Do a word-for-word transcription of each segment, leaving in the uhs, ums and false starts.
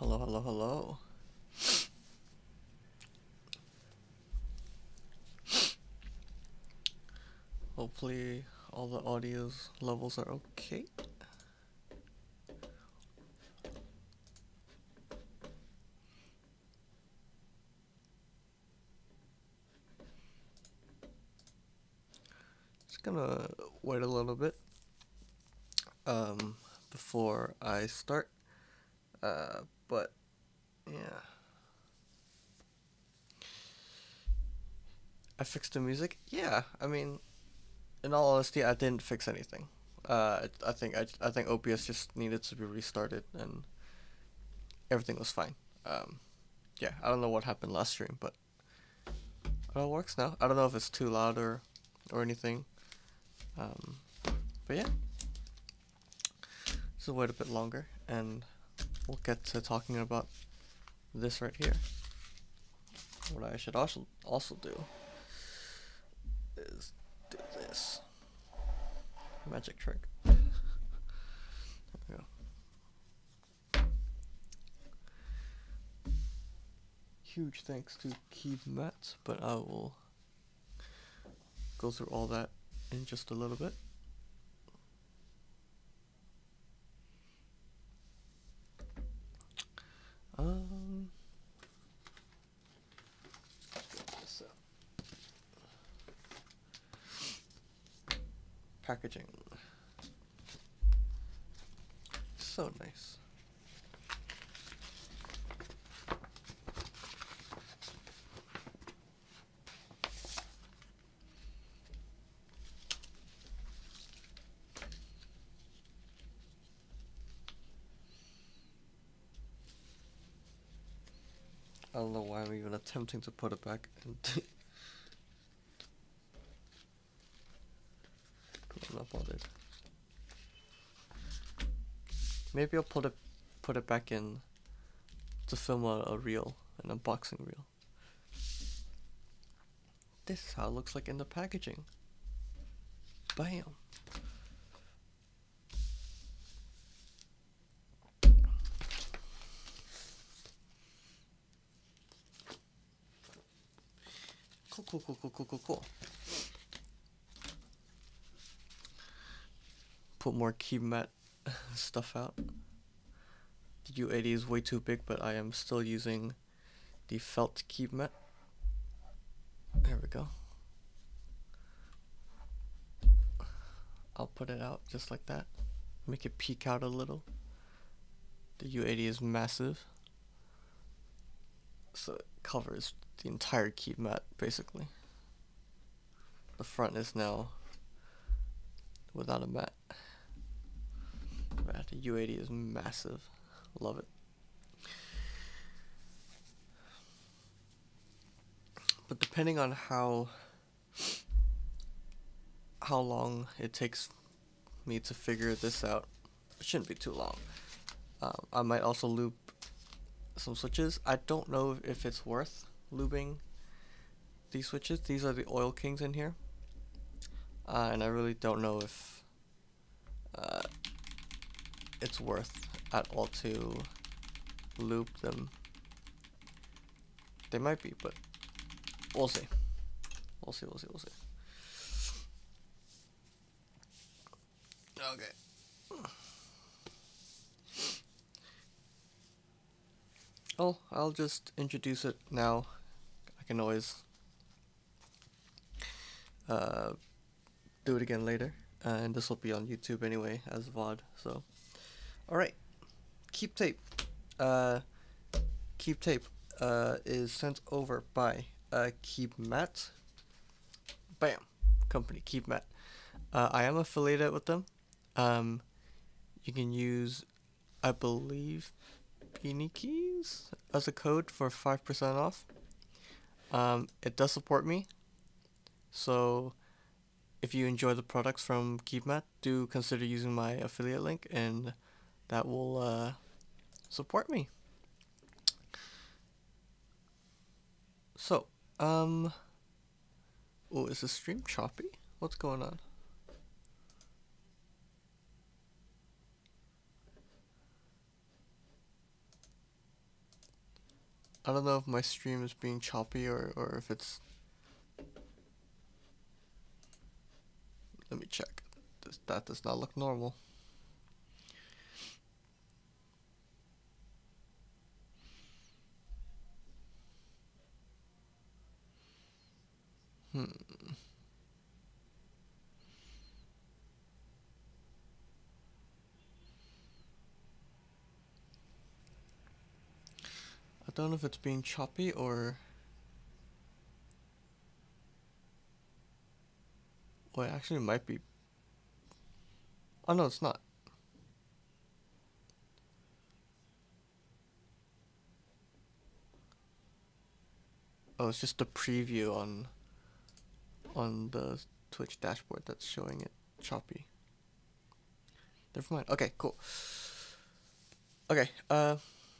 Hello, hello, hello. Hopefully all the audio levels are okay. Just gonna wait a little bit um, before I start. Uh, but yeah, I fixed the music. Yeah, I mean, in all honesty, I didn't fix anything. Uh, I, I think I, I think O B S just needed to be restarted, and everything was fine. Um, yeah, I don't know what happened last stream, but it all works now. I don't know if it's too loud or or anything. Um, but yeah, just wait a bit longer, and we'll get to talking about this right here. What I should also also do is do this magic trick. There we go. Huge thanks to Keebtape, but I will go through all that in just a little bit. Um, this up. Packaging, so nice. I don't know why I'm even attempting to put it back. I'm not bothered. Maybe I'll put it put it back in to film a, a reel, an unboxing reel. This is how it looks like in the packaging. Bam. Cool, cool, cool, cool, cool, cool, cool. Put more Keebtape stuff out. The U eighty is way too big, but I am still using the felt Keebtape. There we go. I'll put it out just like that. Make it peek out a little. The U eighty is massive, so it covers the entire Keebtape basically. The front is now without a mat. But the U eighty is massive. Love it. But depending on how how long it takes me to figure this out, it shouldn't be too long. Um, I might also loop some switches. I don't know if it's worth looping these switches. These are the oil kings in here, uh, and I really don't know if uh, it's worth at all to loop them. They might be, but we'll see. We'll see, we'll see, we'll see. Okay. Oh, I'll just introduce it now. I can always uh, do it again later. Uh, and this will be on YouTube anyway as V O D. So, alright. Keebtape. Uh, Keebtape uh, is sent over by uh, Keebtape. Bam. Company, Keebtape. Uh, I am affiliated with them. Um, you can use, I believe, Beanie Keys as a code for five percent off. Um, it does support me, so if you enjoy the products from Keebtape, do consider using my affiliate link, and that will uh, support me. So, um, oh, is the stream choppy? What's going on? I don't know if my stream is being choppy or, or if it's... Let me check. This, that does not look normal. Hmm. I don't know if it's being choppy or... Well, it actually might be. Oh no, it's not. Oh, it's just the preview on on the Twitch dashboard that's showing it choppy. Never mind. Okay, cool. Okay, uh,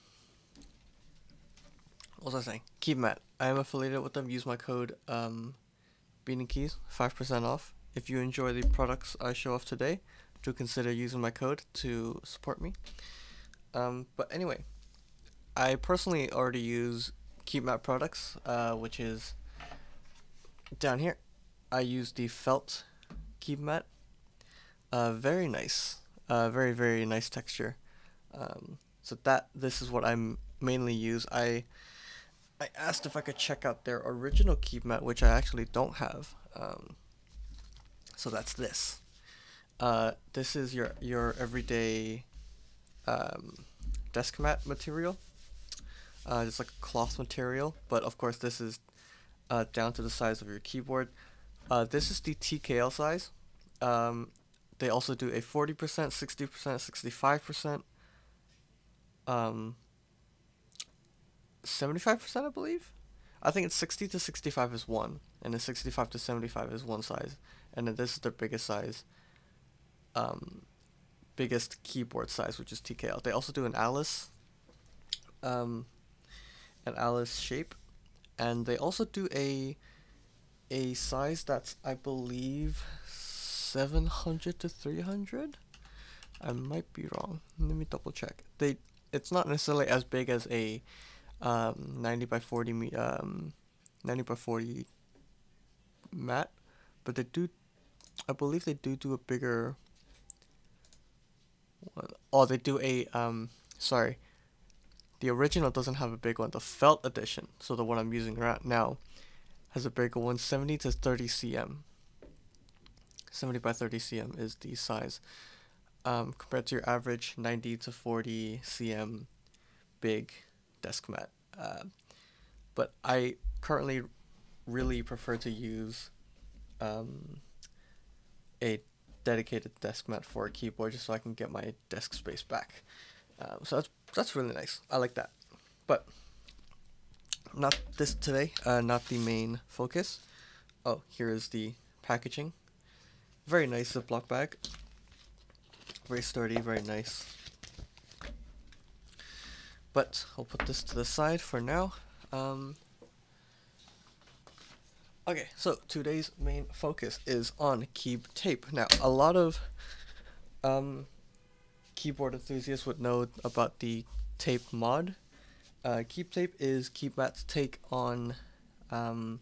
what was I saying? Keebmat. I am affiliated with them. Use my code um, Bean and Keys, five percent off. If you enjoy the products I show off today, do consider using my code to support me. Um, but anyway, I personally already use Keebmat products, uh, which is down here. I use the felt Keebmat. Uh, very nice. Uh, very very nice texture. Um, so that this is what I'm mainly use. I I asked if I could check out their original Keebmat, which I actually don't have. Um, so that's this. Uh, this is your your everyday um, desk mat material. Uh, it's like a cloth material, but of course this is uh, down to the size of your keyboard. Uh, this is the T K L size. Um, they also do a forty percent, sixty percent, sixty-five percent, um, seventy-five percent I believe. I think it's sixty to sixty-five is one, and then sixty-five to seventy-five is one size, and then this is their biggest size, um, biggest keyboard size, which is T K L. They also do an Alice, um, an Alice shape, and they also do a a size that's, I believe, seven hundred to three hundred. I might be wrong. Let me double check. They it's not necessarily as big as a um, ninety by forty me um, ninety by forty mat, but they do. I believe they do do a bigger one. Oh, they do a um. Sorry, the original doesn't have a big one. The felt edition, so the one I'm using right now, has a bigger one, seventy to thirty centimeters. seventy by thirty centimeters is the size, um, compared to your average ninety to forty centimeters big desk mat. Uh, but I currently really prefer to use um, a dedicated desk mat for a keyboard, just so I can get my desk space back. Um, so that's that's really nice. I like that. But not this today. Uh, not the main focus. Oh, here is the packaging. Very nice Ziploc bag. Very sturdy. Very nice. But I'll put this to the side for now. Um, okay, so today's main focus is on Keebtape. Now, a lot of um, keyboard enthusiasts would know about the tape mod. Uh, Keebtape is Keebmat's take on um,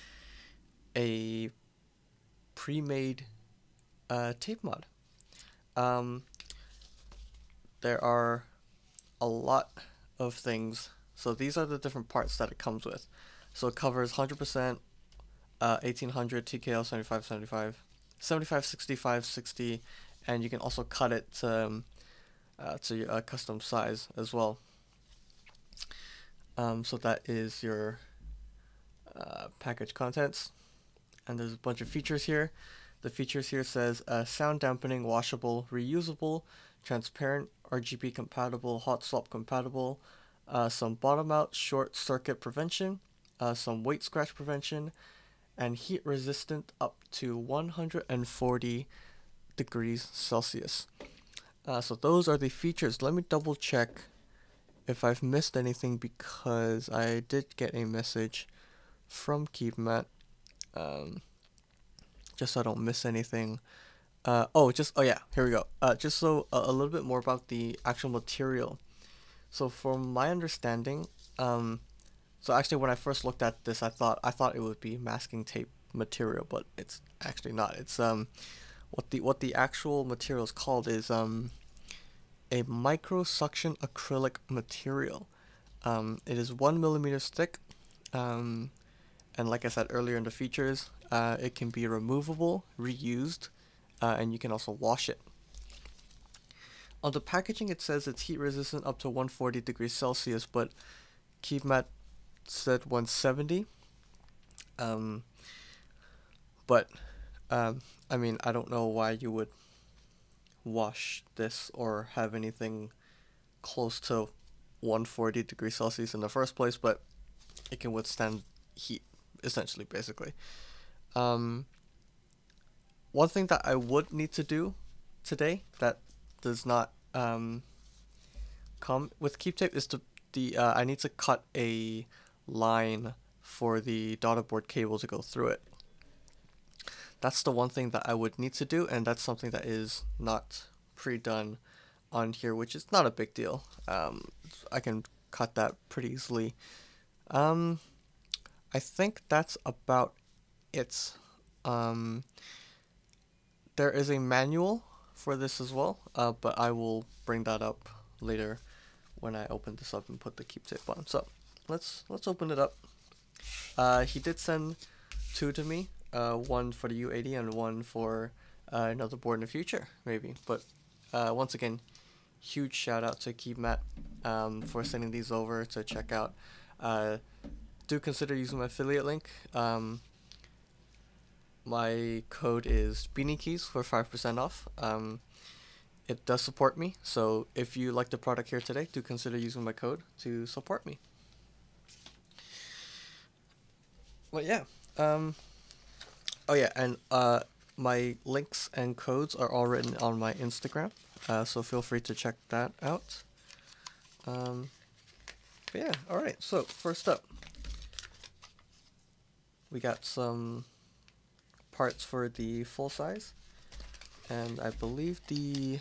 a pre-made uh, tape mod. Um, there are a lot of things. So these are the different parts that it comes with. So it covers one hundred percent, uh, eighteen hundred, T K L, seventy-five, seventy-five, seventy-five, sixty-five, sixty, and you can also cut it to, um, uh, to your uh, custom size as well. Um, so that is your uh, package contents, and there's a bunch of features here. The features here says uh, sound dampening, washable, reusable, transparent, R G B compatible, hot swap compatible, uh, some bottom out short circuit prevention, uh, some weight scratch prevention, and heat resistant up to one hundred forty degrees Celsius. Uh, so those are the features. Let me double check if I've missed anything, because I did get a message from Keebmat, um, just so I don't miss anything. Uh, oh, just, oh yeah, here we go. Uh, just so, uh, a little bit more about the actual material. So from my understanding, um, So actually, when I first looked at this, I thought I thought it would be masking tape material, but it's actually not. It's um, what the what the actual material is called is um, a micro suction acrylic material. Um, it is one millimeter thick, um, and like I said earlier in the features, uh, it can be removable, reused, uh, and you can also wash it. On the packaging, it says it's heat resistant up to one hundred forty degrees Celsius, but Keebtape said one hundred seventy. Um, but um, I mean, I don't know why you would wash this or have anything close to one hundred forty degrees Celsius in the first place, but it can withstand heat, essentially, basically. Um, one thing that I would need to do today that does not um, come with Keebtape is to the uh, I need to cut a line for the daughter board cable to go through it. That's the one thing that I would need to do, and that's something that is not pre-done on here, which is not a big deal. Um, I can cut that pretty easily. Um, I think that's about it. Um, there is a manual for this as well, uh, but I will bring that up later when I open this up and put the Keebtape on. So let's let's open it up. Uh, he did send two to me, uh, one for the U eighty and one for uh, another board in the future, maybe. But uh, once again, huge shout out to Keebtape um, for sending these over to check out. Uh, do consider using my affiliate link. Um, my code is Beanie Keys for five percent off. Um, it does support me, so if you like the product here today, do consider using my code to support me. Well, yeah. Um, oh yeah, and uh, my links and codes are all written on my Instagram, uh, so feel free to check that out. Um, but yeah, all right. So first up, we got some parts for the full size, and I believe the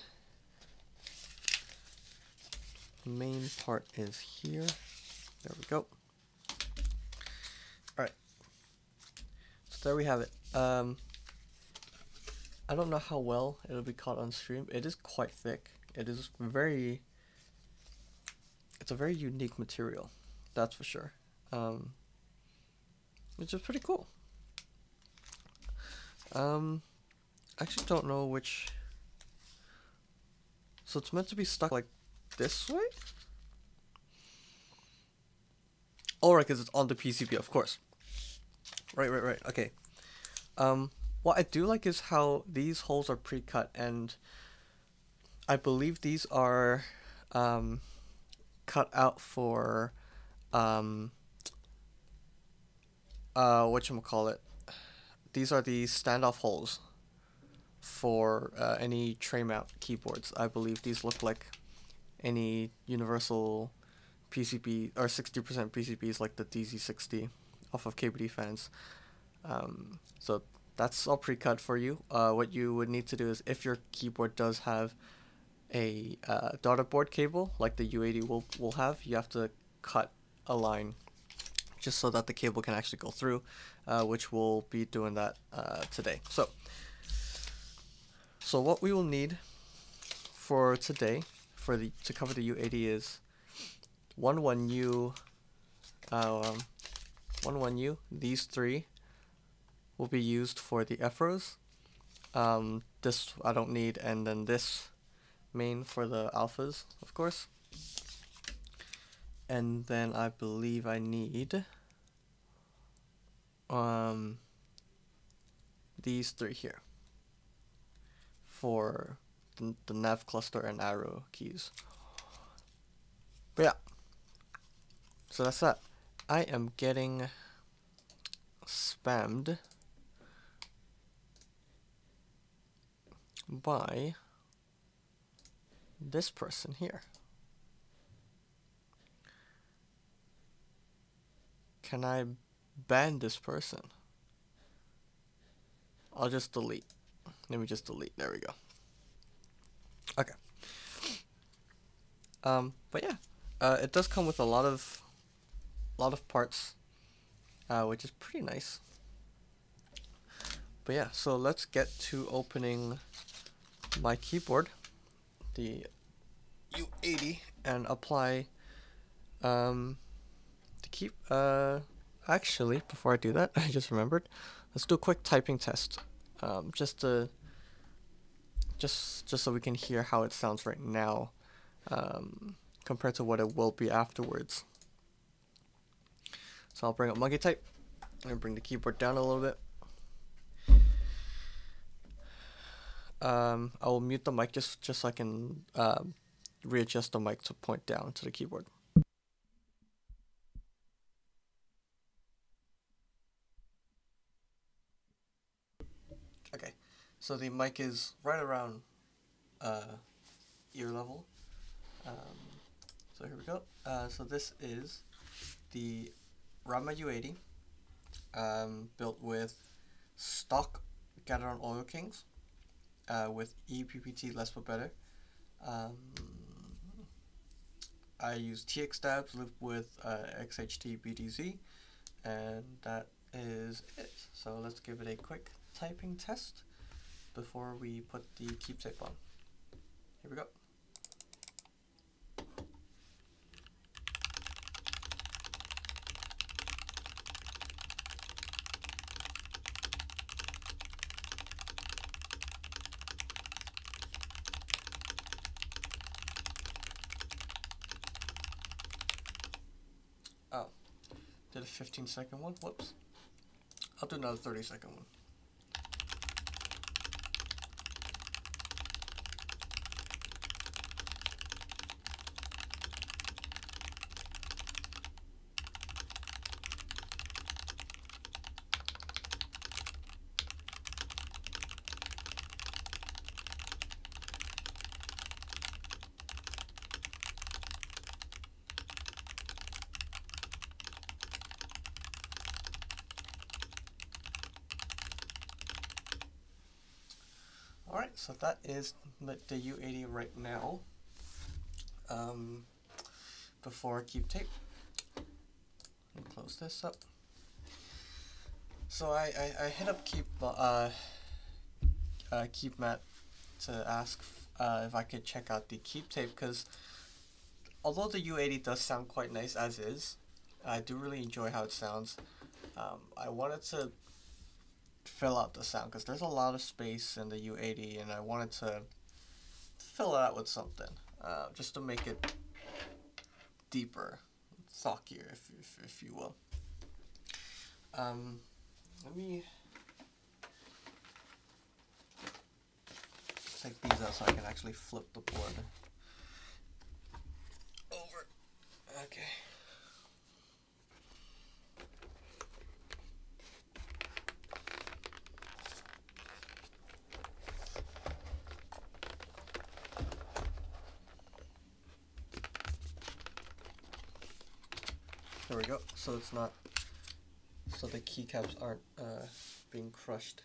main part is here. There we go. Alright, so there we have it. Um, I don't know how well it'll be caught on stream. It is quite thick. It is very, it's a very unique material, that's for sure. Um, which is pretty cool. Um, I actually don't know which, so it's meant to be stuck like this way? Oh, right, because it's on the P C B, of course. Right, right, right, okay. Um, what I do like is how these holes are pre-cut, and I believe these are um, cut out for, um, uh, whatchamacallit. These are the standoff holes for uh, any tray mount keyboards. I believe these look like any universal P C B or sixty percent P C Bs like the D Z sixty off of K B D fans. Um, so that's all pre-cut for you. Uh, what you would need to do is, if your keyboard does have a uh, daughter board cable like the U eighty will, will have, you have to cut a line just so that the cable can actually go through, uh, which we'll be doing that uh, today. So, so what we will need for today for the to cover the U eighty is one one U, um, one one U. These three will be used for the F R Os. Um, this I don't need, and then this main for the alphas, of course. And then I believe I need um these three here for the, the nav cluster and arrow keys. But yeah, so that's that. I am getting spammed by this person here. Can I ban this person? I'll just delete. Let me just delete. There we go. Okay. Um, but yeah, uh, it does come with a lot of lot of parts, uh, which is pretty nice. But yeah, so let's get to opening my keyboard, the U eighty, and apply um, the key. Uh, actually, before I do that, I just remembered. Let's do a quick typing test, um, just to just just so we can hear how it sounds right now, um, compared to what it will be afterwards. So I'll bring up monkey type and bring the keyboard down a little bit. Um, I will mute the mic just just so I can um, readjust the mic to point down to the keyboard. Okay, so the mic is right around uh, ear level. Um, so here we go. Uh, so this is the Rama U eighty, um, built with stock Gateron Oil Kings, uh, with E P P T less but better. Um, I use T X tabs with uh, X H T B D Z, and that is it. So let's give it a quick typing test before we put the Keebtape on. Here we go. Oh, did a fifteen second one, whoops. I'll do another thirty second one. Alright, so that is the U eighty right now. Um, before Keebtape, close this up. So I, I, I hit up Keep uh, uh, Keepmat to ask uh, if I could check out the Keebtape, because although the U eighty does sound quite nice as is, I do really enjoy how it sounds. Um, I wanted to fill out the sound because there's a lot of space in the U eighty, and I wanted to fill it out with something, uh, just to make it deeper, thockier, if, if, if you will. Um, let me take these out so I can actually flip the board over. Okay. There we go. So it's not, so the keycaps aren't uh, being crushed.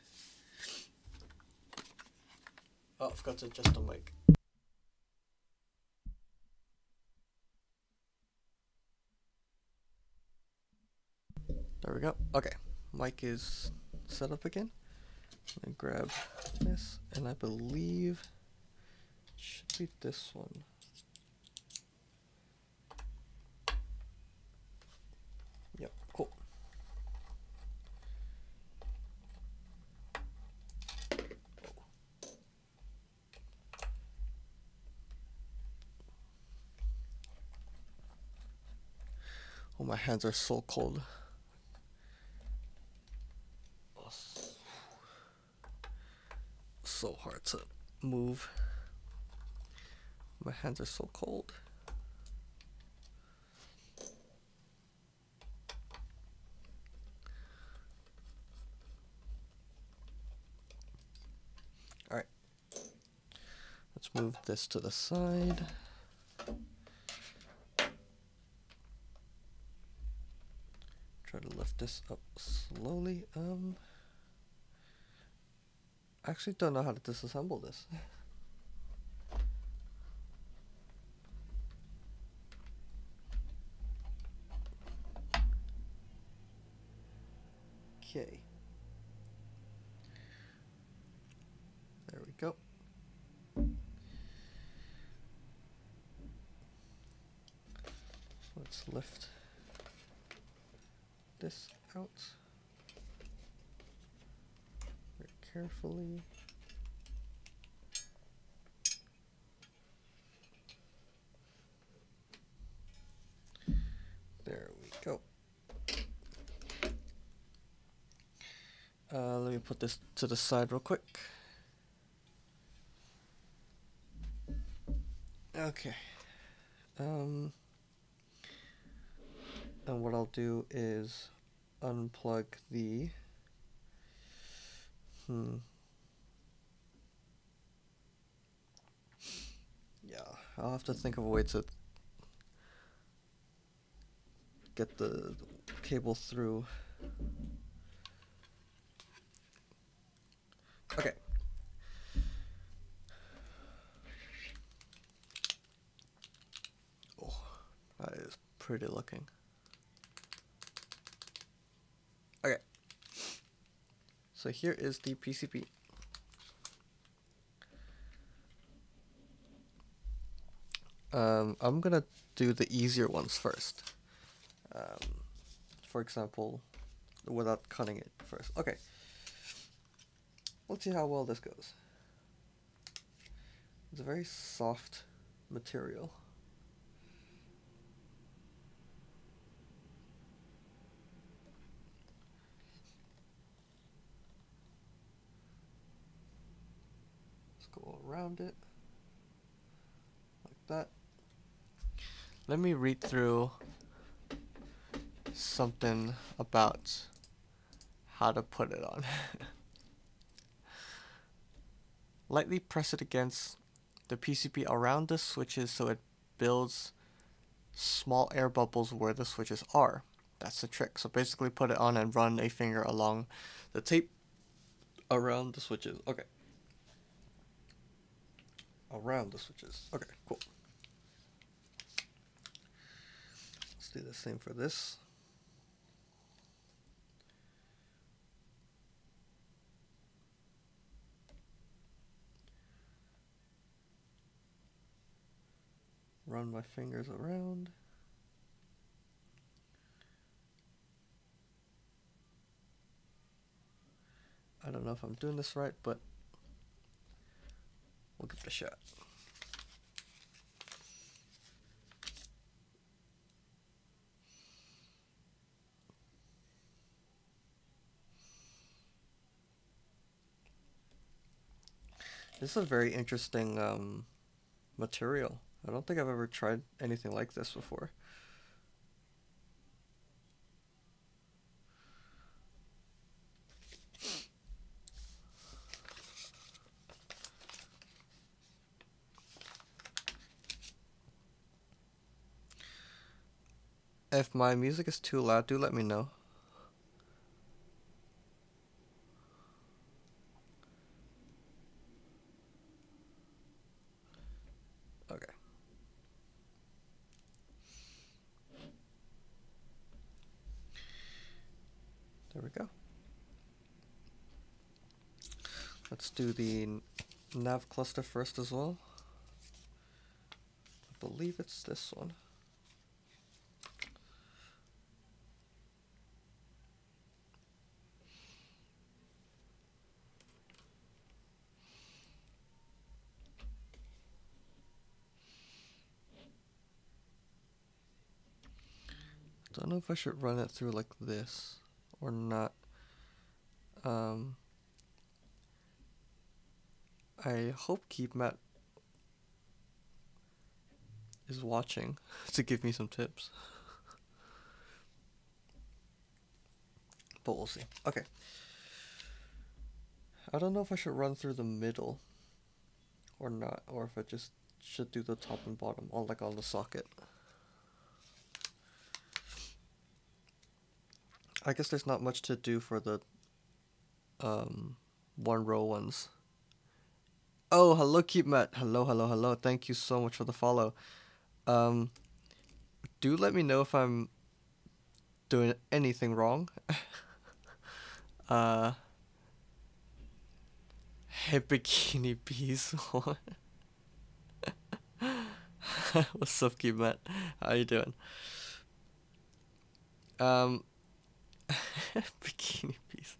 Oh, I forgot to adjust the mic. There we go. Okay, mic is set up again. Let me grab this, and I believe it should be this one. Yep, cool. Oh, my hands are so cold. Oh, so hard to move. My hands are so cold. All right. Let's move this to the side. Try to lift this up slowly. Um, I actually don't know how to disassemble this. go. Let's lift this out very carefully. There we go. Uh, let me put this to the side real quick. Okay. Um, and what I'll do is unplug the hmm yeah, I'll have to think of a way to get the cable through. Okay. Oh, that is pretty looking. Okay. So here is the P C B. Um, I'm gonna do the easier ones first. Um, for example, without cutting it first. Okay. Let's see how well this goes. It's a very soft material. Let's go around it like that. Let me read through something about how to put it on. Lightly press it against the P C B around the switches so it builds small air bubbles where the switches are. That's the trick. So basically put it on and run a finger along the tape around the switches. Okay. Around the switches. Okay, cool. Let's do the same for this. Run my fingers around. I don't know if I'm doing this right, but we'll give it a shot. This is a very interesting um, material. I don't think I've ever tried anything like this before. If my music is too loud, do let me know. Okay. There we go. Let's do the nav cluster first as well. I believe it's this one. Don't know if I should run it through like this or not. Um, I hope Keebtape is watching to give me some tips. But we'll see. Okay. I don't know if I should run through the middle or not, or if I just should do the top and bottom on like on the socket. I guess there's not much to do for the um, one row ones. Oh, hello, Keebtape. Hello, hello, hello. Thank you so much for the follow. Um, do let me know if I'm doing anything wrong. uh, Bikini bees. What's up, Keebtape? How you doing? Um, Bikini bees.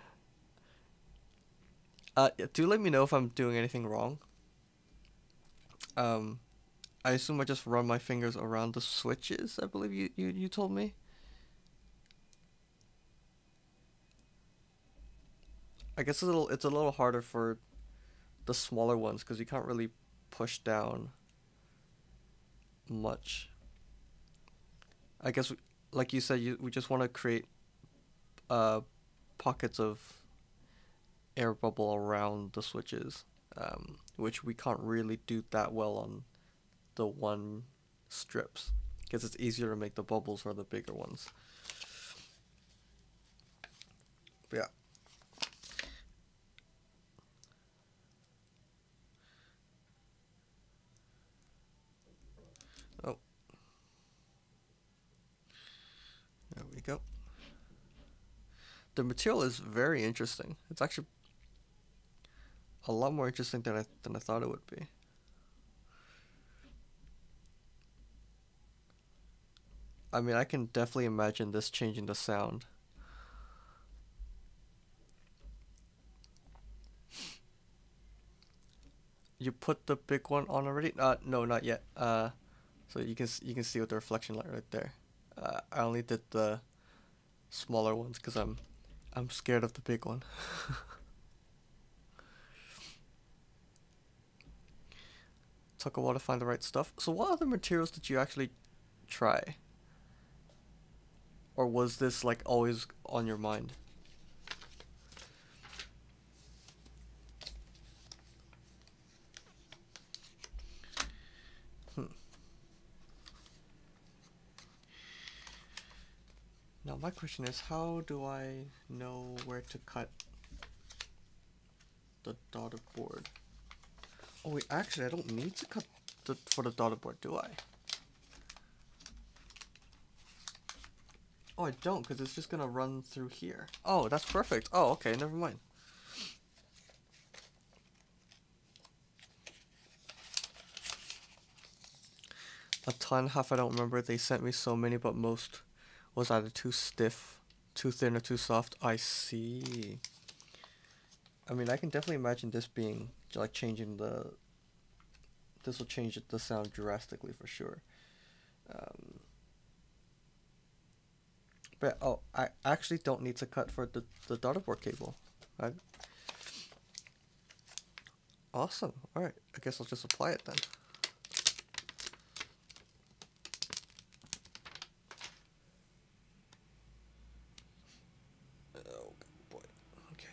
Uh, yeah, do let me know if I'm doing anything wrong. Um, I assume I just run my fingers around the switches. I believe you you you told me. I guess it's a little it's a little harder for the smaller ones because you can't really push down much. I guess, we, like you said, you we just want to create uh pockets of air bubble around the switches, um, which we can't really do that well on the one strips because it's easier to make the bubbles for the bigger ones. But yeah. Oh, there we go. The material is very interesting. It's actually a lot more interesting than I than I thought it would be. I mean, I can definitely imagine this changing the sound. You put the big one on already? Uh, no, not yet. Uh, so you can you can see with the reflection light right there. Uh, I only did the smaller ones because I'm I'm scared of the big one. Took a while to find the right stuff. So what other materials did you actually try? Or was this like always on your mind? Hmm. Now my question is, how do I know where to cut the dotted board? Oh wait, actually I don't need to cut the, for the dotted board, do I? Oh, I don't, because it's just gonna run through here. Oh, that's perfect. Oh, okay, never mind. A ton, half I don't remember. They sent me so many, but most was either too stiff, too thin, or too soft. I see. I mean, I can definitely imagine this being, like, changing the... This will change the sound drastically, for sure. Um, but, oh, I actually don't need to cut for the, the daughter board cable. I, awesome. Alright, I guess I'll just apply it then. Oh, boy. Okay.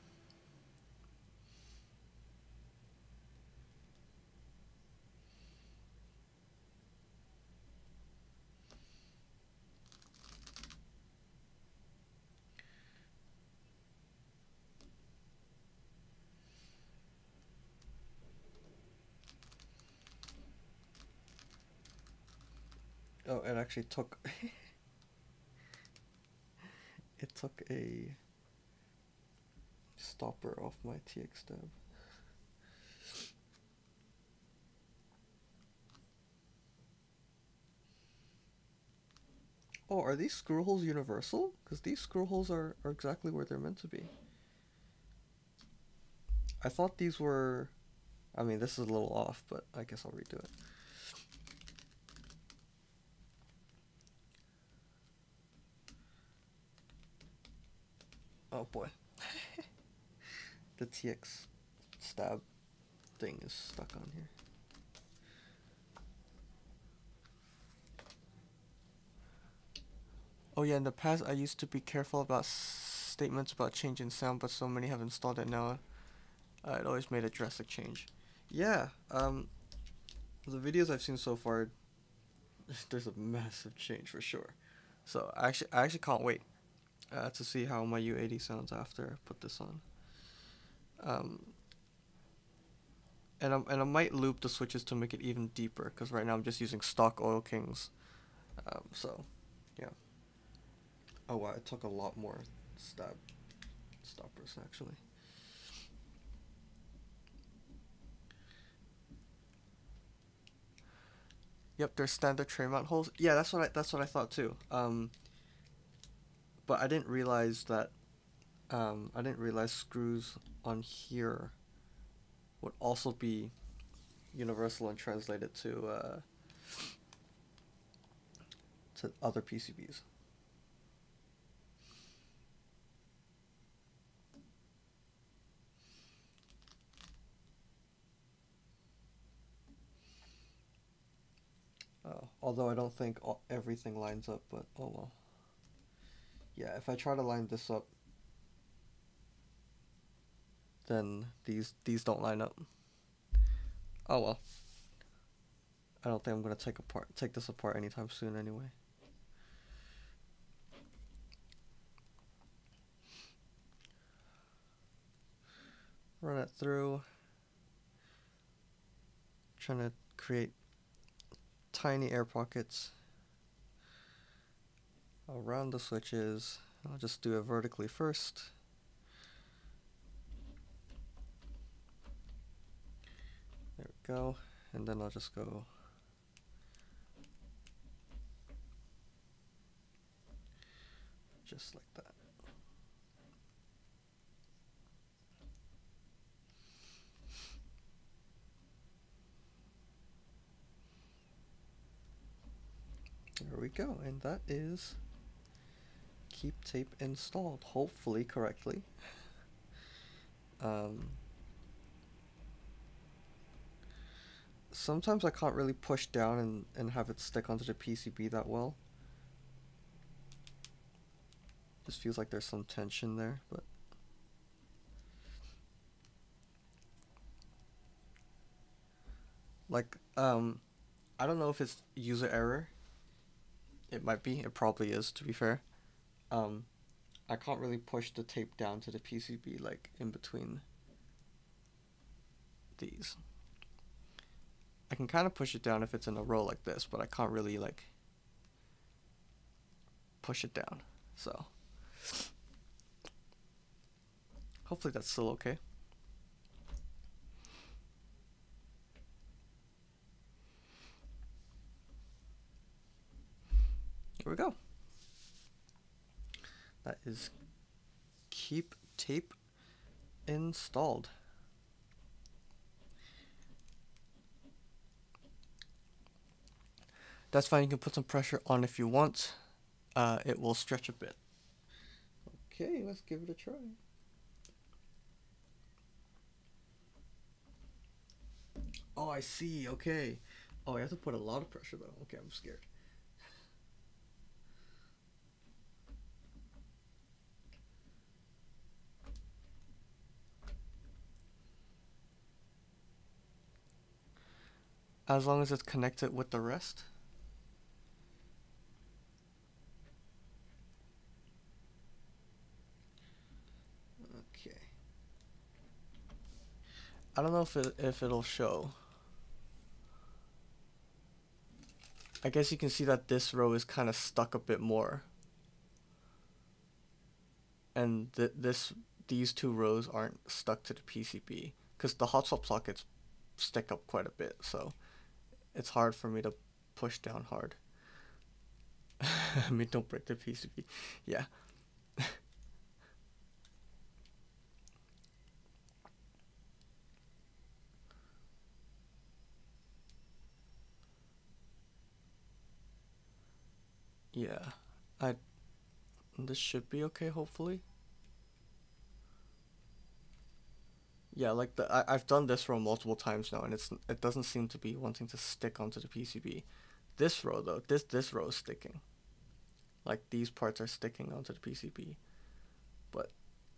Oh, it actually took... it took a stopper off my T X tab. Oh, are these screw holes universal? Because these screw holes are, are exactly where they're meant to be. I thought these were... I mean, this is a little off, but I guess I'll redo it. Oh boy. The T X stab thing is stuck on here. Oh yeah, in the past I used to be careful about statements about changing sound, but so many have installed it now. Uh, it always made a drastic change. Yeah, um, the videos I've seen so far, there's a massive change for sure. So I actually, I actually can't wait uh, to see how my U eighty sounds after I put this on. Um, and, I'm, and I might loop the switches to make it even deeper, because right now I'm just using stock Oil Kings. Um, so, yeah. Oh wow, it took a lot more stab stoppers actually. Yep, there's standard tray mount holes. Yeah, that's what I that's what I thought too. Um, but I didn't realize that. Um, I didn't realize screws on here would also be universal and translated to uh, to other P C Bs. Uh, although I don't think all, everything lines up, but oh well. Yeah, if I try to line this up, then these these don't line up. Oh well. I don't think I'm gonna take apart take this apart anytime soon anyway. Run it through. Trying to create tiny air pockets around the switches. I'll just do it vertically first. There we go. And then I'll just go just like that. There we go, and that is Keebtape installed, hopefully correctly. Um, sometimes I can't really push down and, and have it stick onto the P C B that well. Just feels like there's some tension there, but like um, I don't know if it's user error. It might be. It probably is, to be fair. Um, I can't really push the tape down to the P C B like in between these. I can kind of push it down if it's in a row like this, but I can't really like push it down. So hopefully that's still okay. Here we go. That is Keebtape installed. That's fine, you can put some pressure on if you want. Uh, it will stretch a bit. Okay, let's give it a try. Oh, I see, okay. Oh, I have to put a lot of pressure though. Okay, I'm scared. As long as it's connected with the rest. Okay. I don't know if it if it'll show. I guess you can see that this row is kind of stuck a bit more. And th this these two rows aren't stuck to the P C B because the hot swap sockets stick up quite a bit, so it's hard for me to push down hard. I mean, don't break the P C B. Yeah. Yeah. I this should be okay, hopefully. Yeah, like the I, I've done this row multiple times now, and it's it doesn't seem to be wanting to stick onto the P C B. This row though, this this row is sticking. Like these parts are sticking onto the P C B, but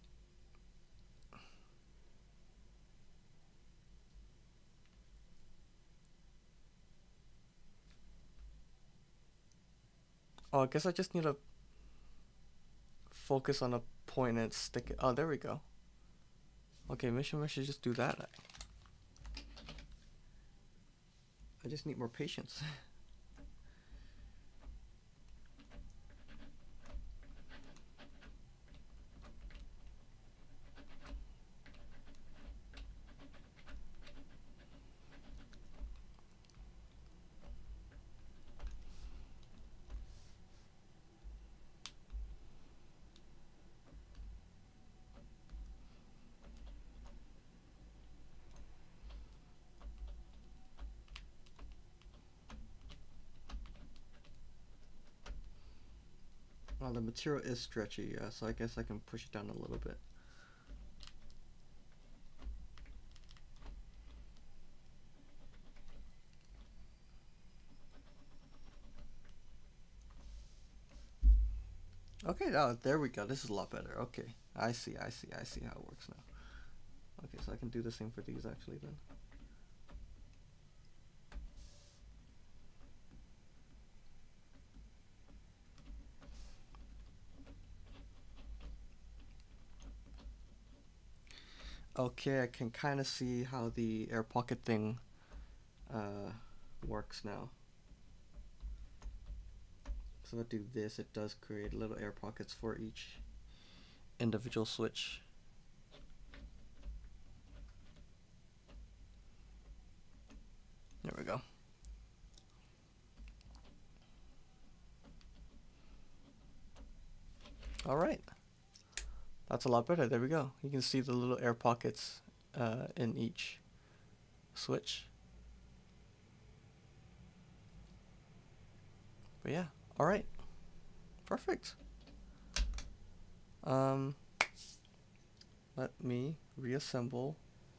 oh, I guess I just need to focus on a point and stick it. Oh, there we go. Okay, maybe I should just do that. I just need more patience. Oh, the material is stretchy, yeah, so I guess I can push it down a little bit. Okay, now there we go. This is a lot better. Okay, I see, I see, I see how it works now. Okay, so I can do the same for these actually then. Okay, I can kind of see how the air pocket thing uh, works now. So if I do this, it does create little air pockets for each individual switch. There we go. All right. That's a lot better. There we go. You can see the little air pockets uh, in each switch. But yeah, all right. Perfect. Um, let me reassemble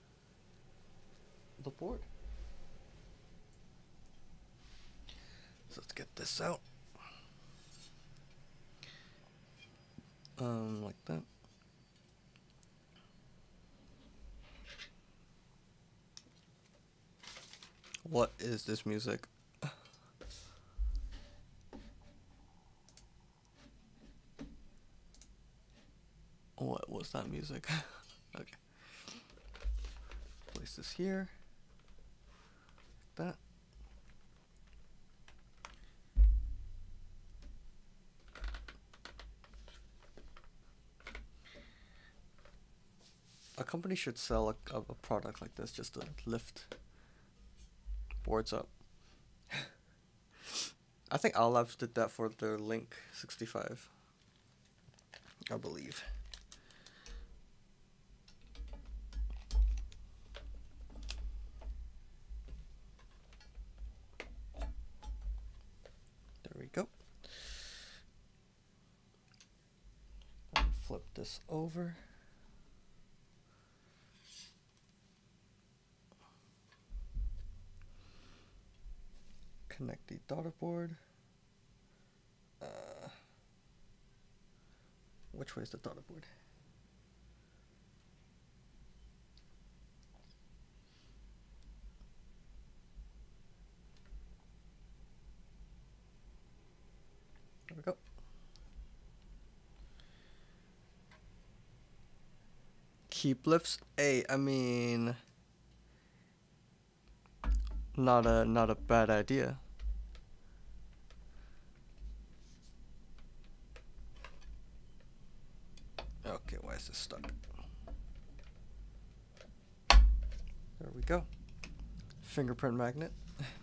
the board. So let's get this out. Um, like that. What is this music? What was that music? Okay. Place this here. Like that. A company should sell a, a product like this just to lift boards up. I think Owl Labs did that for their Link sixty-five, I believe. There we go. Flip this over. Connect the daughter board. Uh, which way is the daughter board? There we go. Keep lifts. Hey, I mean, not a not a bad idea. Okay, why is this stuck? There we go. Fingerprint magnet.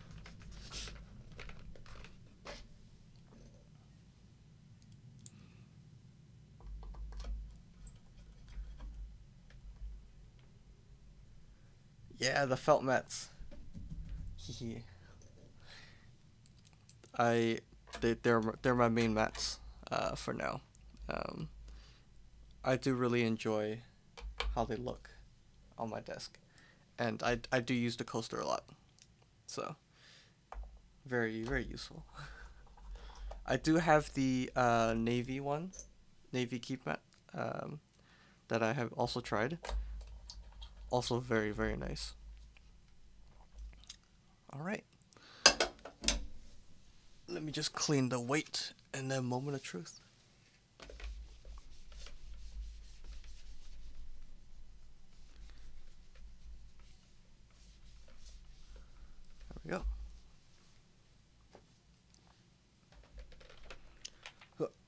Yeah, the felt mats. I they they're they're my main mats uh, for now. Um, I do really enjoy how they look on my desk, and I I do use the coaster a lot, so very very useful. I do have the uh, navy one, navy keep mat, um, that I have also tried. Also very very nice. All right. Let me just clean the weight and then moment of truth. There we go.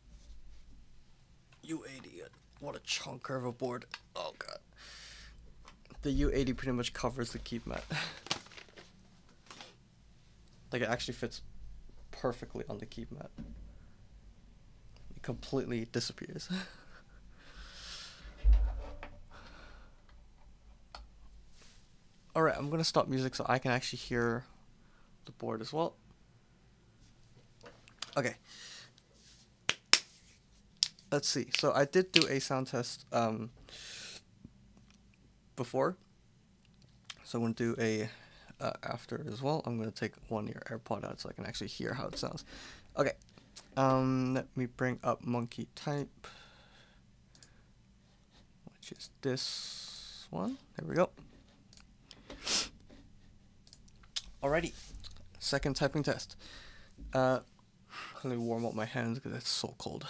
U eighty, what a chunker of a board. Oh god. The U eighty pretty much covers the keep mat. Like it actually fits perfectly on the keep mat. It completely disappears. Alright, I'm gonna stop music so I can actually hear the board as well. Okay. let's see. So I did do a sound test um, before. So I'm going to do a uh, after as well. I'm going to take one ear AirPod out so I can actually hear how it sounds. Okay. Um, let me bring up monkey type, which is this one. There we go. Alrighty. Second typing test. Uh, let me warm up my hands because it's so cold.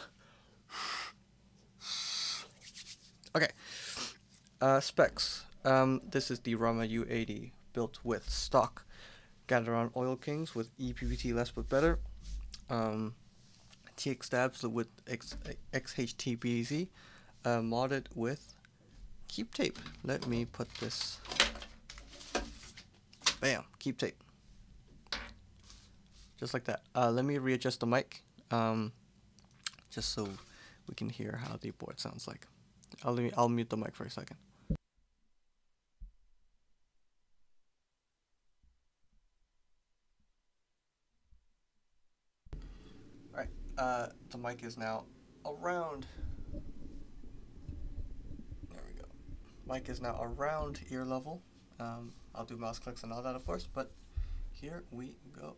Okay. Uh, specs. Um, this is the Rama U eighty built with stock Gatheron Oil Kings with E P P T less but better. Um, T X stabs with X H T B Z, uh, modded with Keebtape. Let me put this. Bam, Keebtape. Just like that. Uh, let me readjust the mic, um, just so we can hear how the board sounds like. I'll I'll mute the mic for a second. Alright, uh, the mic is now around. There we go. Mic is now around ear level. Um, I'll do mouse clicks and all that, of course, but here we go.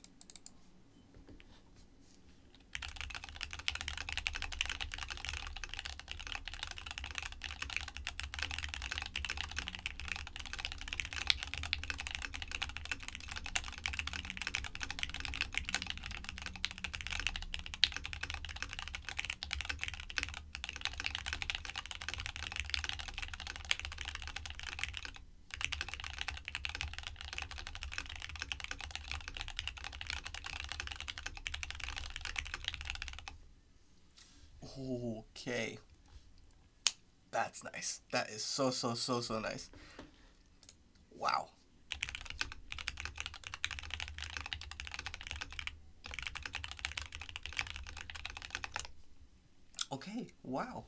Okay. That's nice. That is so, so, so, so nice. Wow. Okay, wow.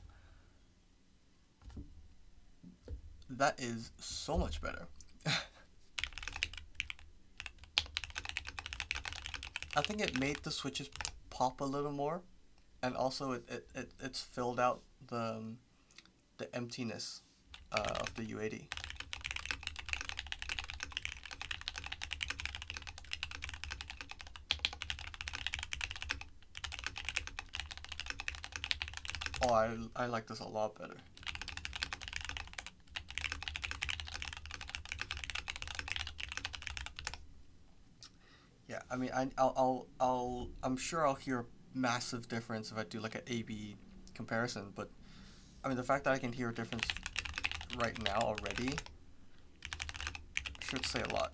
That is so much better. I think it made the switches pop a little more, and also it, it, it it's filled out the um, the emptiness uh, of the U eighty. Oh, I I like this a lot better. Yeah, I mean, I I'll I'll, I'll I'm sure I'll hear a massive difference if I do like an A B comparison, but I mean the fact that I can hear a difference right now already should say a lot.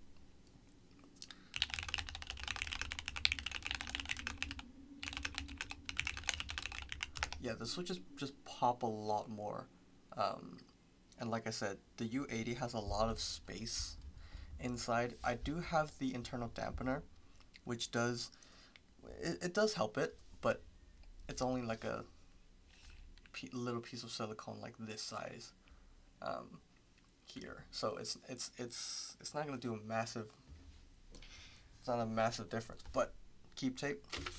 Yeah, the switches just pop a lot more, um, and like I said, the U eighty has a lot of space inside. I do have the internal dampener, which does it, it does help it, but it's only like a p little piece of silicone like this size um, here, so it's it's it's it's not gonna do a massive. It's not a massive difference, but Keebtape,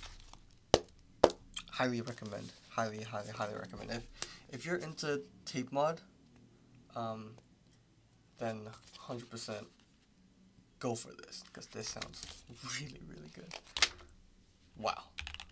highly recommend. Highly, highly, highly recommend. If if you're into tape mod, um, then one hundred percent go for this, because this sounds really, really good. Wow.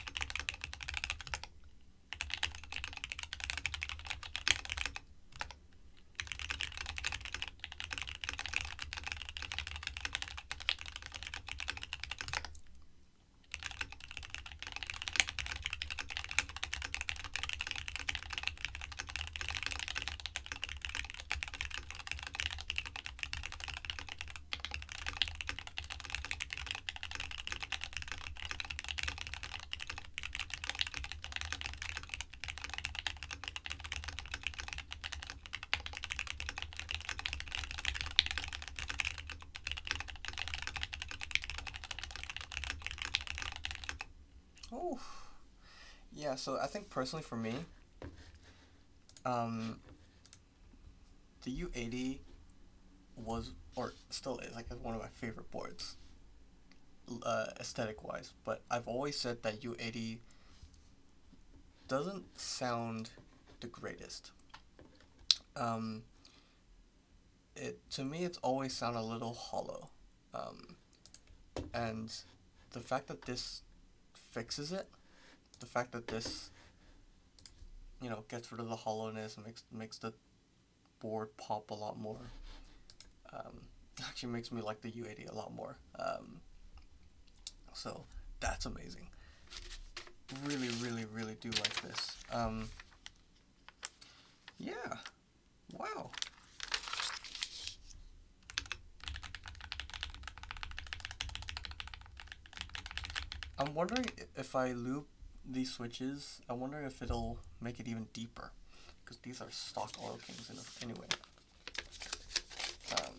Oh, yeah. So I think personally for me, um, the U eighty was, or still is, like one of my favorite boards, uh, aesthetic wise. But I've always said that U eighty doesn't sound the greatest. Um, it to me, it's always sounded a little hollow, um, and the fact that this fixes it, the fact that this, you know, gets rid of the hollowness, makes makes the board pop a lot more. Um, actually makes me like the U eighty a lot more. Um, so that's amazing. Really, really, really do like this. Um, yeah. Wow. I'm wondering if I loop these switches, I'm wondering if it'll make it even deeper, because these are stock Oil Kings in a, anyway. Um,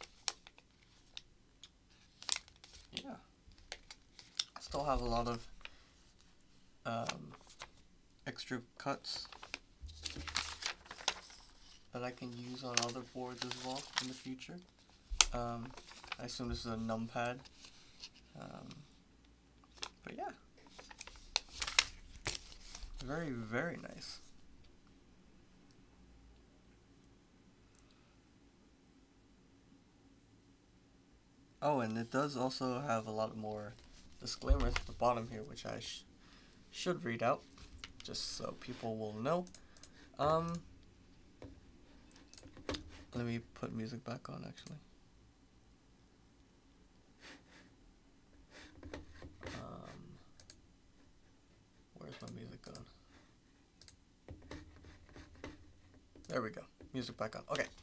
yeah. Still have a lot of um, extra cuts that I can use on other boards as well in the future. Um, I assume this is a numpad. Um, but yeah. Very, very nice. Oh, and it does also have a lot more disclaimers at the bottom here, which I sh should read out, just so people will know. Um, let me put music back on, actually. Um, where's my music gone? There we go. Music back on. Okay.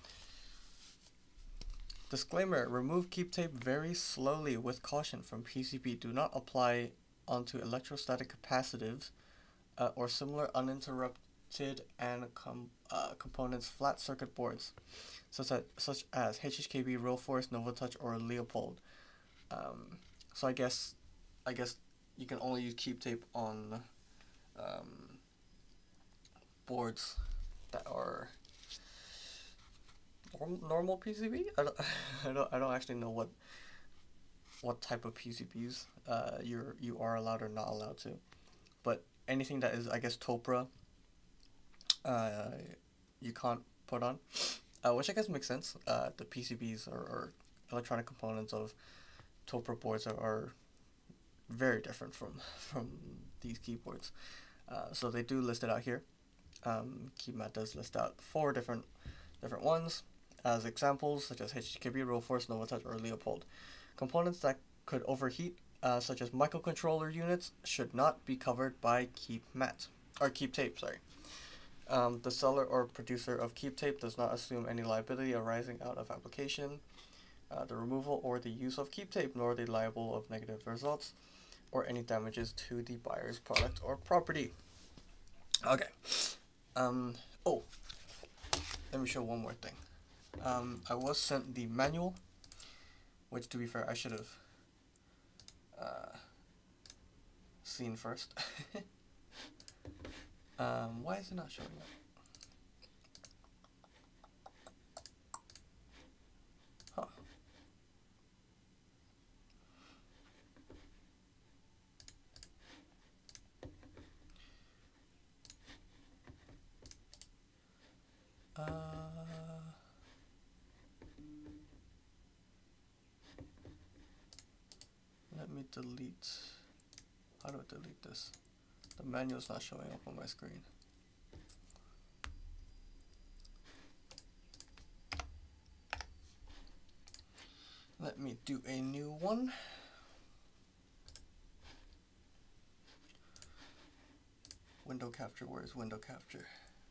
Disclaimer, remove Keebtape very slowly with caution from P C B. Do not apply onto electrostatic capacitives uh, or similar uninterrupted and com uh, components flat circuit boards, such as, such as H H K B, Real Force, Novatouch, or Leopold. Um, so I guess, I guess you can only use Keebtape on um, boards that are normal P C B. I don't, I don't, I don't actually know what what type of P C Bs uh, you're you are allowed or not allowed to, but anything that is, I guess, Topra, uh, you can't put on, uh, which I guess makes sense. Uh, the P C Bs or, or electronic components of Topra boards are, are very different from from these keyboards. Uh, so they do list it out here. Um, KeyMat does list out four different different ones as examples, such as H H K B, Real Force, Novatouch, or Leopold. Components that could overheat, uh, such as microcontroller units, should not be covered by KeepMat or Keebtape. Sorry. Um, the seller or producer of Keebtape does not assume any liability arising out of application, uh, the removal, or the use of Keebtape, nor the liable of negative results or any damages to the buyer's product or property. Okay. Um. Oh. Let me show one more thing. Um, I was sent the manual, which, to be fair, I should have uh, seen first. um, why is it not showing up? Huh. Uh, let me delete. How do I delete this? The manual's not showing up on my screen. Let me do a new one. Window capture, where's window capture?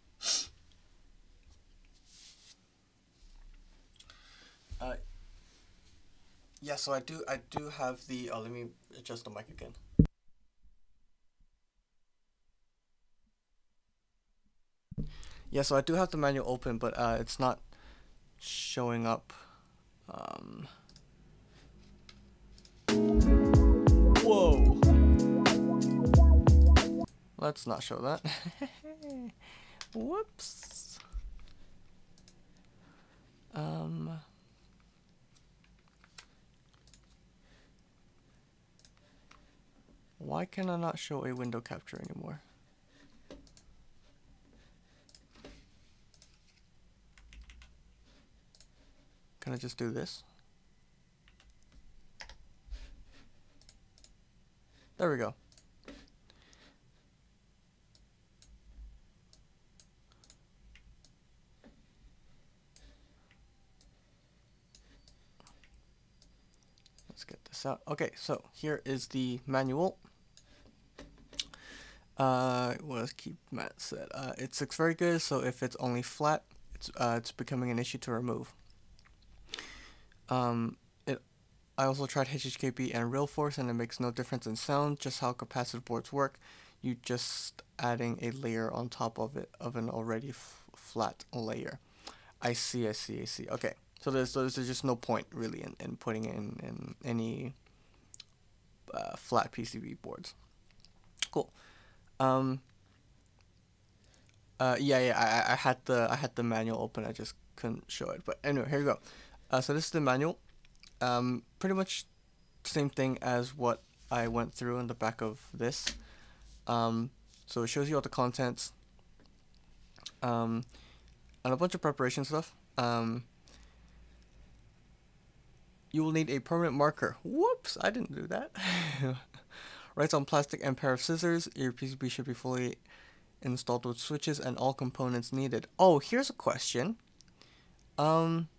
Uh, yeah, so I do, I do have the, oh, let me adjust the mic again. Yeah, so I do have the manual open, but uh, it's not showing up. Um, whoa. Let's not show that. Whoops. Um, why can I not show a window capture anymore? can I just do this? There we go. Let's get this out. Okay, so here is the manual. Uh, what does Keep Matt said? Uh, it looks very good. So if it's only flat, it's uh, it's becoming an issue to remove. Um, it. I also tried H H K B and real force, and it makes no difference in sound. Just how capacitive boards work. You just adding a layer on top of it of an already f flat layer. I see. I see. I see. Okay. So there's so there's just no point really in, in putting in in any uh, flat P C B boards. Cool. Um. Uh. Yeah. Yeah. I I had the I had the manual open. I just couldn't show it. But anyway, here we go. Uh. So this is the manual. Um. Pretty much same thing as what I went through in the back of this. Um. So it shows you all the contents. Um. And a bunch of preparation stuff. Um. You will need a permanent marker. Whoops, I didn't do that. Writes on plastic and pair of scissors. Your P C B should be fully installed with switches and all components needed. Oh, here's a question. Um,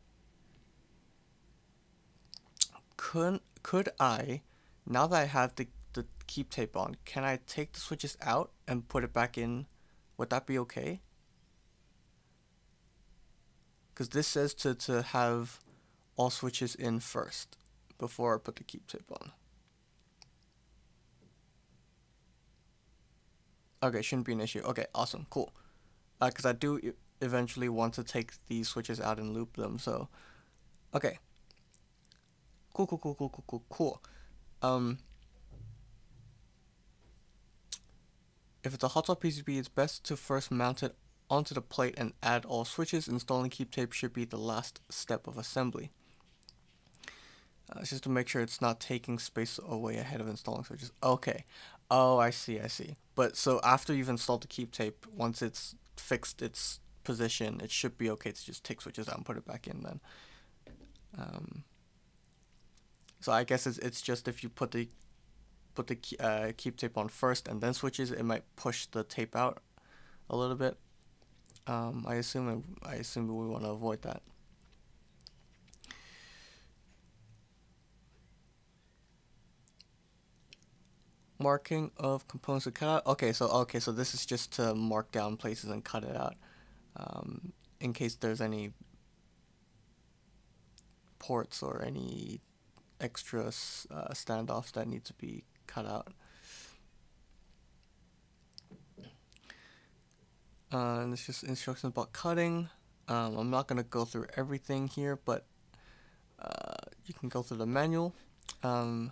could could I, now that I have the the keep tape on, can I take the switches out and put it back in? Would that be okay? Because this says to to have all switches in first before I put the keep tape on. Okay, shouldn't be an issue. Okay, awesome, cool. Uh, because I do e eventually want to take these switches out and loop them. So, okay. Cool, cool, cool, cool, cool, cool, cool. Um, if it's a hot swap P C B, it's best to first mount it onto the plate and add all switches. Installing keep tape should be the last step of assembly. Uh, just to make sure it's not taking space away ahead of installing switches. Okay. Oh, I see, I see. But so after you've installed the keep tape, once it's fixed its position, it should be okay to just take switches out and put it back in then. Um, so I guess it's, it's just if you put the put the uh, keep tape on first and then switches, it might push the tape out a little bit. Um, I assume I assume we want to avoid that. Marking of components to cut out. Okay, so okay, so this is just to mark down places and cut it out, um, in case there's any ports or any extra uh, standoffs that need to be cut out. Uh, and it's just instructions about cutting. Um, I'm not gonna go through everything here, but uh, you can go through the manual. Um,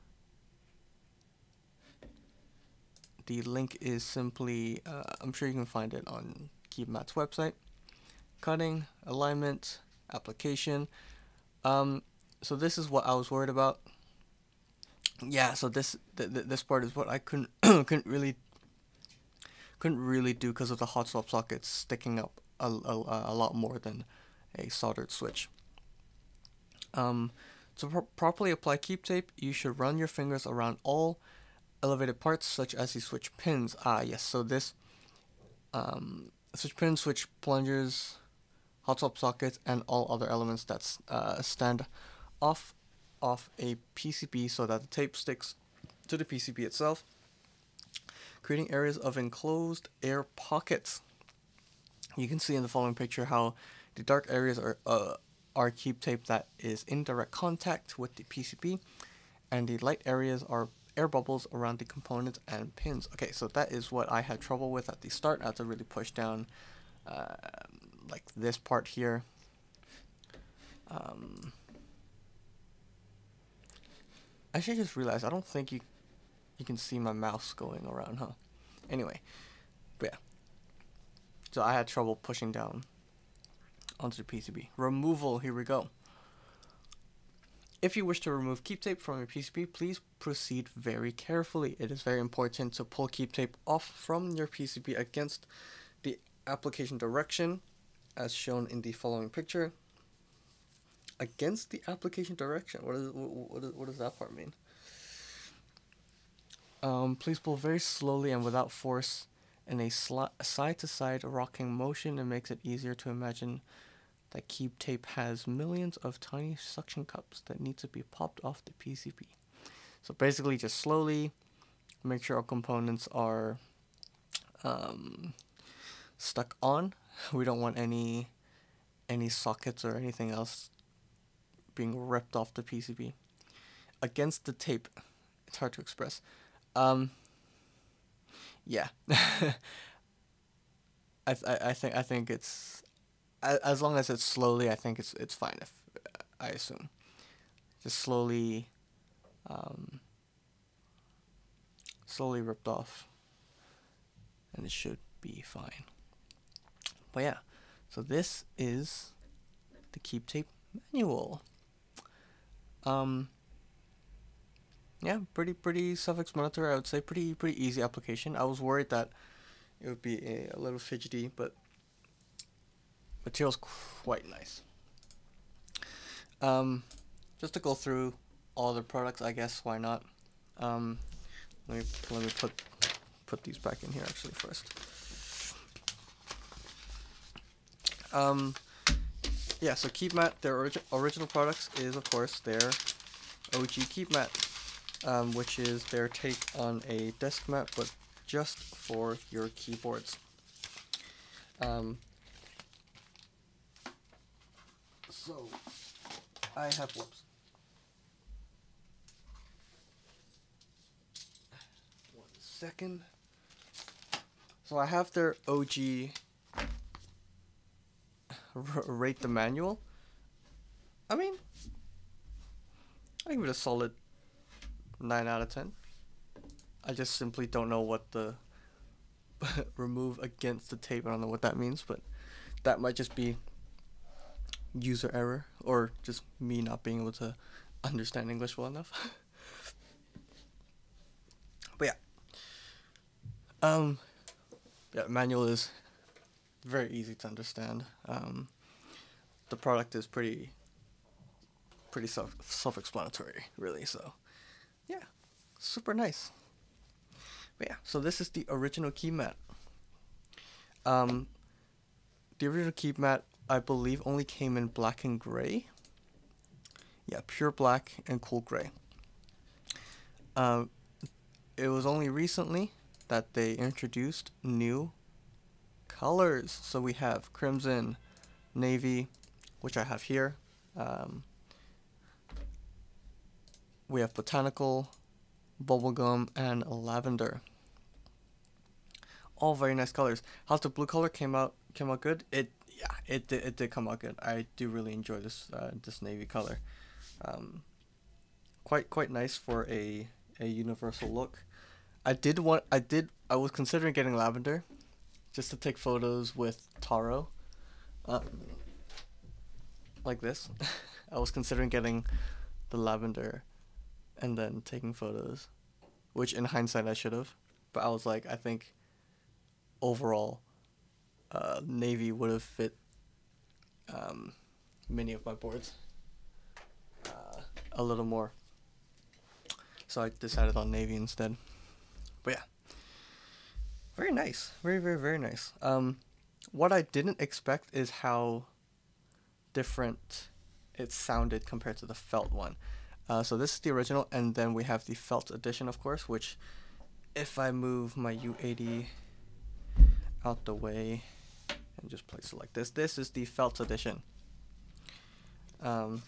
The link is simply, uh, I'm sure you can find it on KeepMatt's website. Cutting, alignment, application. Um, so this is what I was worried about. Yeah, so this th th this part is what I couldn't couldn't really couldn't really do because of the hot swap sockets sticking up a, a, a lot more than a soldered switch. Um, to pro properly apply keep tape, you should run your fingers around all elevated parts such as the switch pins. Ah, yes, so this um, switch pins, switch plungers, hot swap sockets, and all other elements that uh, stand off off a P C B so that the tape sticks to the P C B itself, creating areas of enclosed air pockets. You can see in the following picture how the dark areas are uh, are keep tape that is in direct contact with the P C B, and the light areas are air bubbles around the components and pins. Okay, so that is what I had trouble with at the start. I had to really push down uh, like this part here. Um, I should just realize I don't think you you can see my mouse going around, huh? Anyway, but yeah. So I had trouble pushing down onto the P C B. Removal, here we go. If you wish to remove keep tape from your P C B, please proceed very carefully. It is very important to pull keep tape off from your P C B against the application direction, as shown in the following picture. against the application direction. What is what, what, what does that part mean? Um, please pull very slowly and without force in a side-to-side rocking motion. It makes it easier to imagine that Keebtape has millions of tiny suction cups that need to be popped off the P C B. So basically, just slowly make sure our components are um, stuck on. We don't want any any sockets or anything else being ripped off the P C B. Against the tape, it's hard to express. Um, yeah, I, th- I think I think it's as long as it's slowly. I think it's it's fine. If I assume, just slowly, um, slowly ripped off, and it should be fine. But yeah, so this is the Keebtape manual. Um. Yeah, pretty pretty self-explanatory. I would say pretty pretty easy application. I was worried that it would be a, a little fidgety, but material's quite nice. Um, just to go through all the products, I guess why not? Um, let me let me put put these back in here actually first. Um, yeah, so Keebmat, their origi original products is of course their O G Keebmat. Um, which is their take on a desk mat, but just for your keyboards. Um, so, I have, whoops. One second. So I have their O G rate the manual. I mean, I give it a solid nine out of ten. I just simply don't know what the remove against the tape. I don't know what that means, but that might just be user error or just me not being able to understand English well enough. But yeah. Um yeah, manual is very easy to understand. Um the product is pretty pretty self self-explanatory, really, so yeah, super nice. But yeah, so this is the original Keebmat. Um, the original Keebmat, I believe, only came in black and gray. Yeah, pure black and cool gray. Um, it was only recently that they introduced new colors. So we have crimson, navy, which I have here. Um, we have botanical, bubblegum, and lavender. All very nice colors. How's the blue color came out came out good? It yeah, it did it did come out good. I do really enjoy this uh, this navy color. Um, quite quite nice for a a universal look. I did want I did I was considering getting lavender, just to take photos with Taro. Uh, like this. I was considering getting the lavender and then taking photos, which in hindsight I should have, but I was like, I think overall uh, navy would have fit um, many of my boards uh, a little more, so I decided on navy instead. But yeah, very nice, very very very nice. Um, what I didn't expect is how different it sounded compared to the felt one. Uh, so this is the original, and then we have the felt edition, of course, which if I move my U eighty out the way and just place it like this, this is the felt edition. Um,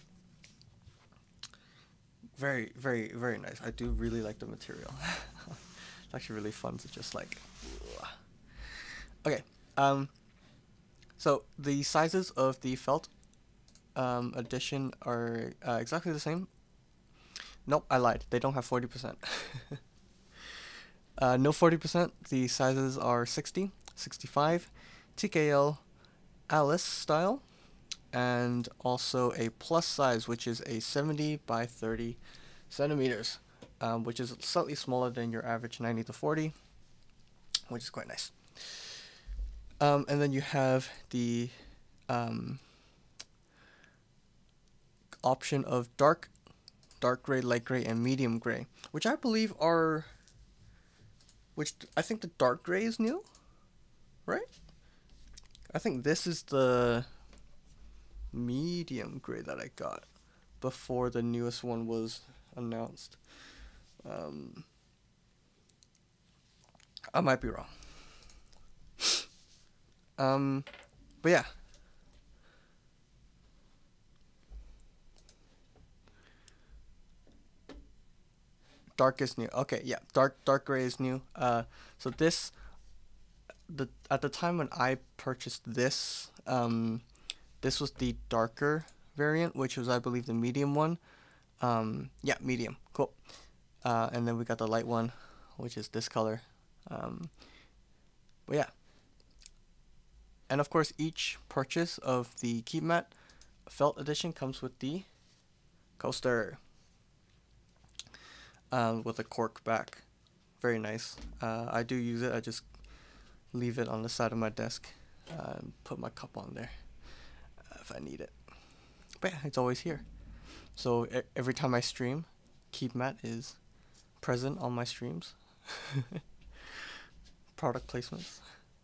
very, very, very nice. I do really like the material. It's actually really fun to just like... Okay, um, so the sizes of the felt um, edition are uh, exactly the same. Nope, I lied. They don't have forty percent. uh, no forty percent. The sizes are sixty, sixty-five, T K L, Alice style, and also a plus size, which is a seventy by thirty centimeters, um, which is slightly smaller than your average ninety to forty, which is quite nice. Um, and then you have the um, option of dark, dark gray, light gray, and medium gray, which I believe are, which I think the dark gray is new, right? I think this is the medium gray that I got before the newest one was announced. Um, I might be wrong. Um, but yeah. Dark is new. Okay, yeah, dark dark gray is new. Uh, so this, the at the time when I purchased this, um, this was the darker variant, which was I believe the medium one. Um, yeah, medium. Cool. Uh, and then we got the light one, which is this color. Um, but yeah. And of course, each purchase of the Keebtape Felt Edition comes with the coaster. Um, with a cork back. Very nice. Uh, I do use it. I just leave it on the side of my desk uh, and put my cup on there uh, if I need it. But yeah, it's always here. So e every time I stream, Keebtape is present on my streams. Product placements.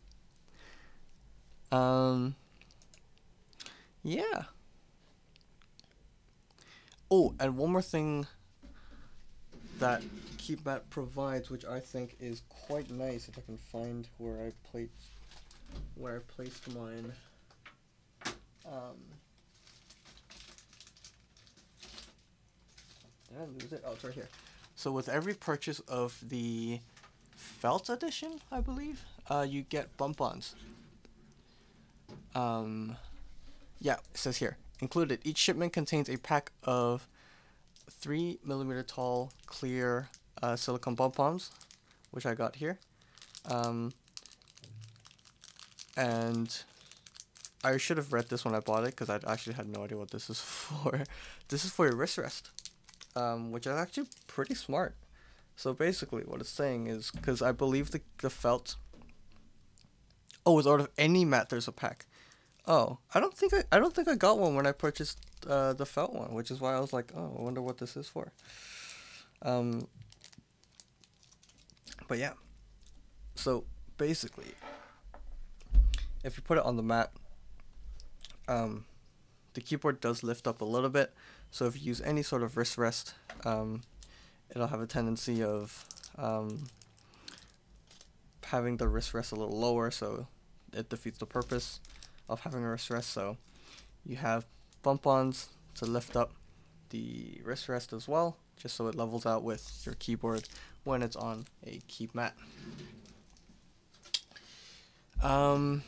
Um. Yeah. Oh, and one more thing that Keebtape provides, which I think is quite nice. If I can find where I placed where I placed mine. Um, did I lose it? Oh, it's right here. So with every purchase of the Felt Edition, I believe, uh, you get bump-ons. Um, yeah, it says here, included. Each shipment contains a pack of three millimeter tall clear uh, silicone bump-ons, which I got here. Um, and I should have read this when I bought it, because I actually had no idea what this is for. This is for your wrist rest, um, which is actually pretty smart. So basically what it's saying is, because I believe the, the felt, oh, it's out of any mat there's a pack. Oh, I don't think I, I don't think I got one when I purchased uh, the felt one, which is why I was like, oh, I wonder what this is for. Um, but yeah, so basically, if you put it on the mat, um, the keyboard does lift up a little bit. So if you use any sort of wrist rest, um, it'll have a tendency of um, having the wrist rest a little lower, so it defeats the purpose of having a wrist rest. So you have bump-ons to lift up the wrist rest as well, just so it levels out with your keyboard when it's on a Keebtape. Um,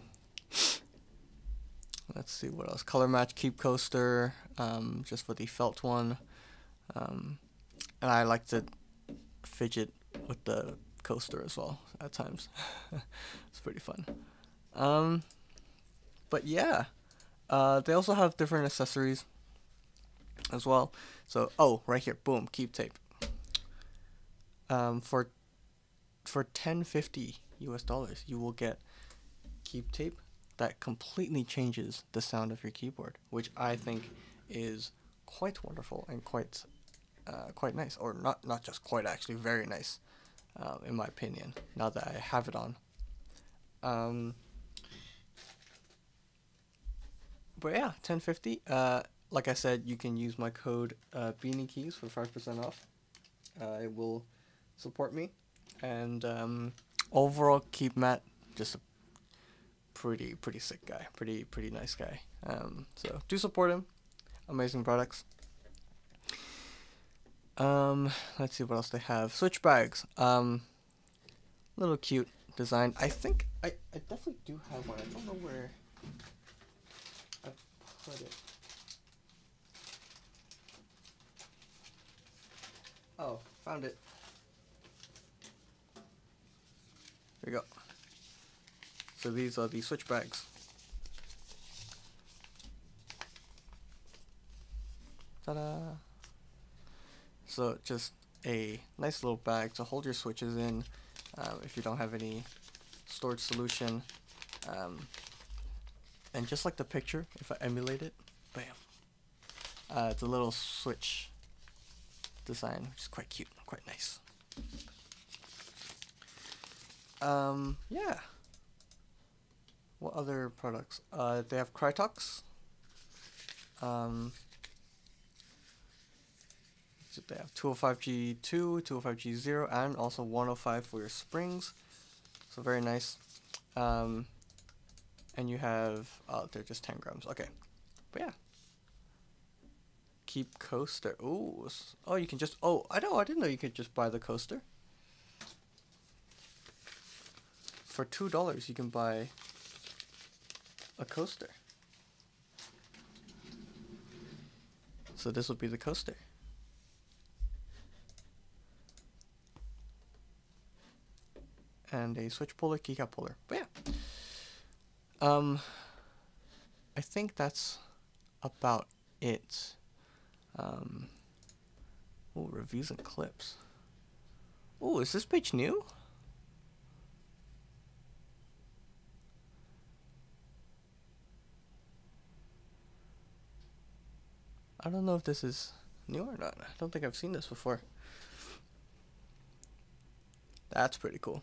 let's see what else. Color match keep coaster, um, just for the felt one. Um, and I like to fidget with the coaster as well at times. It's pretty fun. Um, but yeah, uh, they also have different accessories as well. So, oh, right here, boom, Keebtape. Um, for for ten fifty U S dollars, you will get Keebtape that completely changes the sound of your keyboard, which I think is quite wonderful and quite uh, quite nice, or not not just quite, actually very nice, uh, in my opinion. Now that I have it on. Um, but yeah, ten fifty. Uh, like I said, you can use my code uh, Beanie Keys for five percent off. Uh, it will support me, and um, overall, Keebtape, just a pretty pretty sick guy, pretty pretty nice guy. Um, so do support him. Amazing products. Um, let's see what else they have. Switch bags. Um, little cute design. I think I I definitely do have one. I don't know where I put it. Oh, found it. There you go. So these are the switch bags. Ta-da! So just a nice little bag to hold your switches in uh, if you don't have any storage solution. Um, and just like the picture, if I emulate it, bam. Uh, it's a little switch design, which is quite cute, quite nice. Um, yeah. What other products? Uh, they have Crytox. Um, so they have two oh five G two, two oh five G zero, and also one oh five for your springs. So very nice. Um, and you have, oh, they're just ten grams. Okay. But yeah. Keep coaster. Ooh. Oh, you can just, oh, I know, I didn't know you could just buy the coaster. For two dollars, you can buy a coaster. So this will be the coaster. And a switch puller, keycap puller. But yeah. Um, I think that's about it. Um, oh, reviews and clips. Oh, is this page new? I don't know if this is new or not. I don't think I've seen this before. That's pretty cool.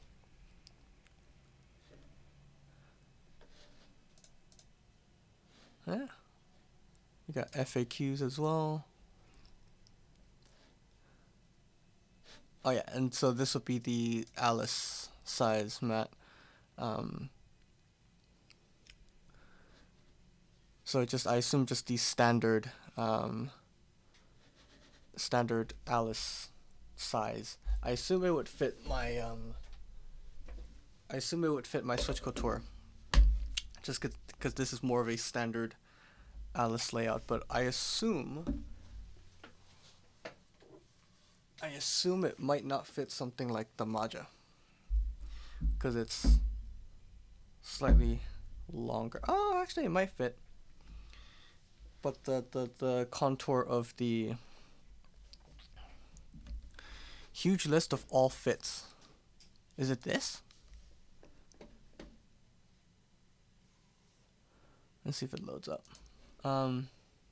Yeah. You got F A Qs as well. Oh yeah, and so this will be the Alice size mat. Um, so just, I assume just the standard, um, standard Alice size. I assume it would fit my, um, I assume it would fit my Switch Couture. Just because this is more of a standard Alice layout, but I assume, I assume it might not fit something like the Maja, because it's slightly longer. Oh, actually it might fit, but the, the, the contour of the huge list of all fits, is it this? Let's see if it loads up. Um,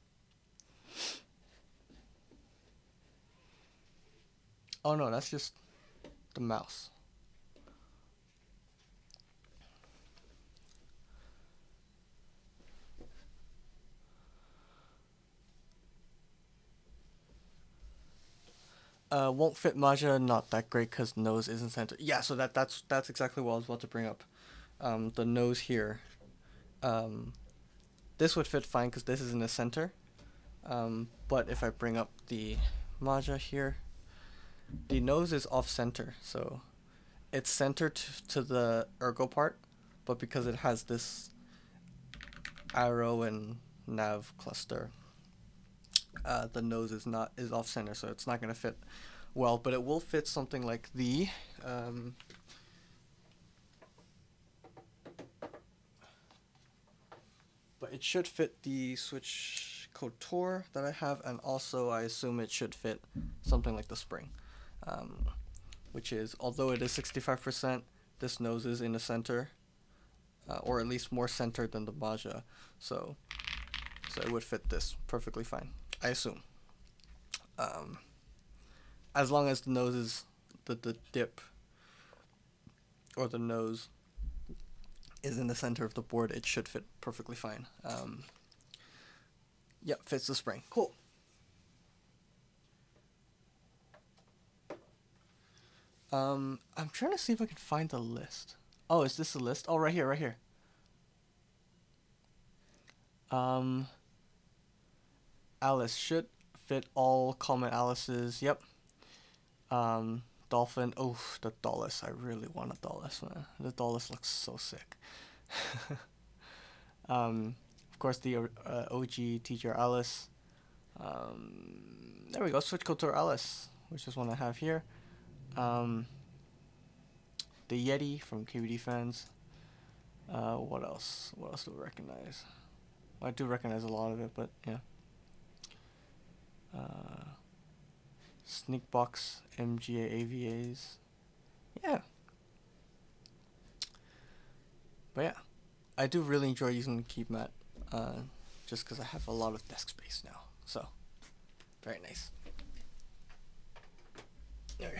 oh no, that's just the mouse. Uh, won't fit Maja, not that great because nose isn't centered. Yeah, so that that's that's exactly what I was about to bring up. Um, the nose here. Um, this would fit fine because this is in the center. Um, but if I bring up the Maja here, the nose is off center, so it's centered to the ergo part, but because it has this arrow and nav cluster, uh, the nose is not is off center, so it's not gonna fit well. But it will fit something like the um, but it should fit the Switch Couture that I have, and also I assume it should fit something like the spring, um, which is, although it is sixty-five percent, this nose is in the center, uh, or at least more centered than the Maja, so so it would fit this perfectly fine, I assume. Um, as long as the nose is, the, the dip, or the nose is in the center of the board, it should fit perfectly fine. Um, yep, fits the spring. Cool. Um, I'm trying to see if I can find the list. Oh, is this the list? Oh, right here, right here. Um, Alice should fit all common Alices. Yep. Um, Dolphin. Oh, the Dolus. I really want a Dolus, man. The Dolus looks so sick. um, of course, the uh, O G teacher Alice. Um, there we go. Switch Couture Alice, which is one I have here. Um, the Yeti from K V D fans. Uh, what else? What else do we recognize? Well, I do recognize a lot of it, but yeah. Uh, Sneakbox M G A A V As. Yeah. But yeah, I do really enjoy using the Keep Mat, uh, just because I have a lot of desk space now. So Very nice. Okay.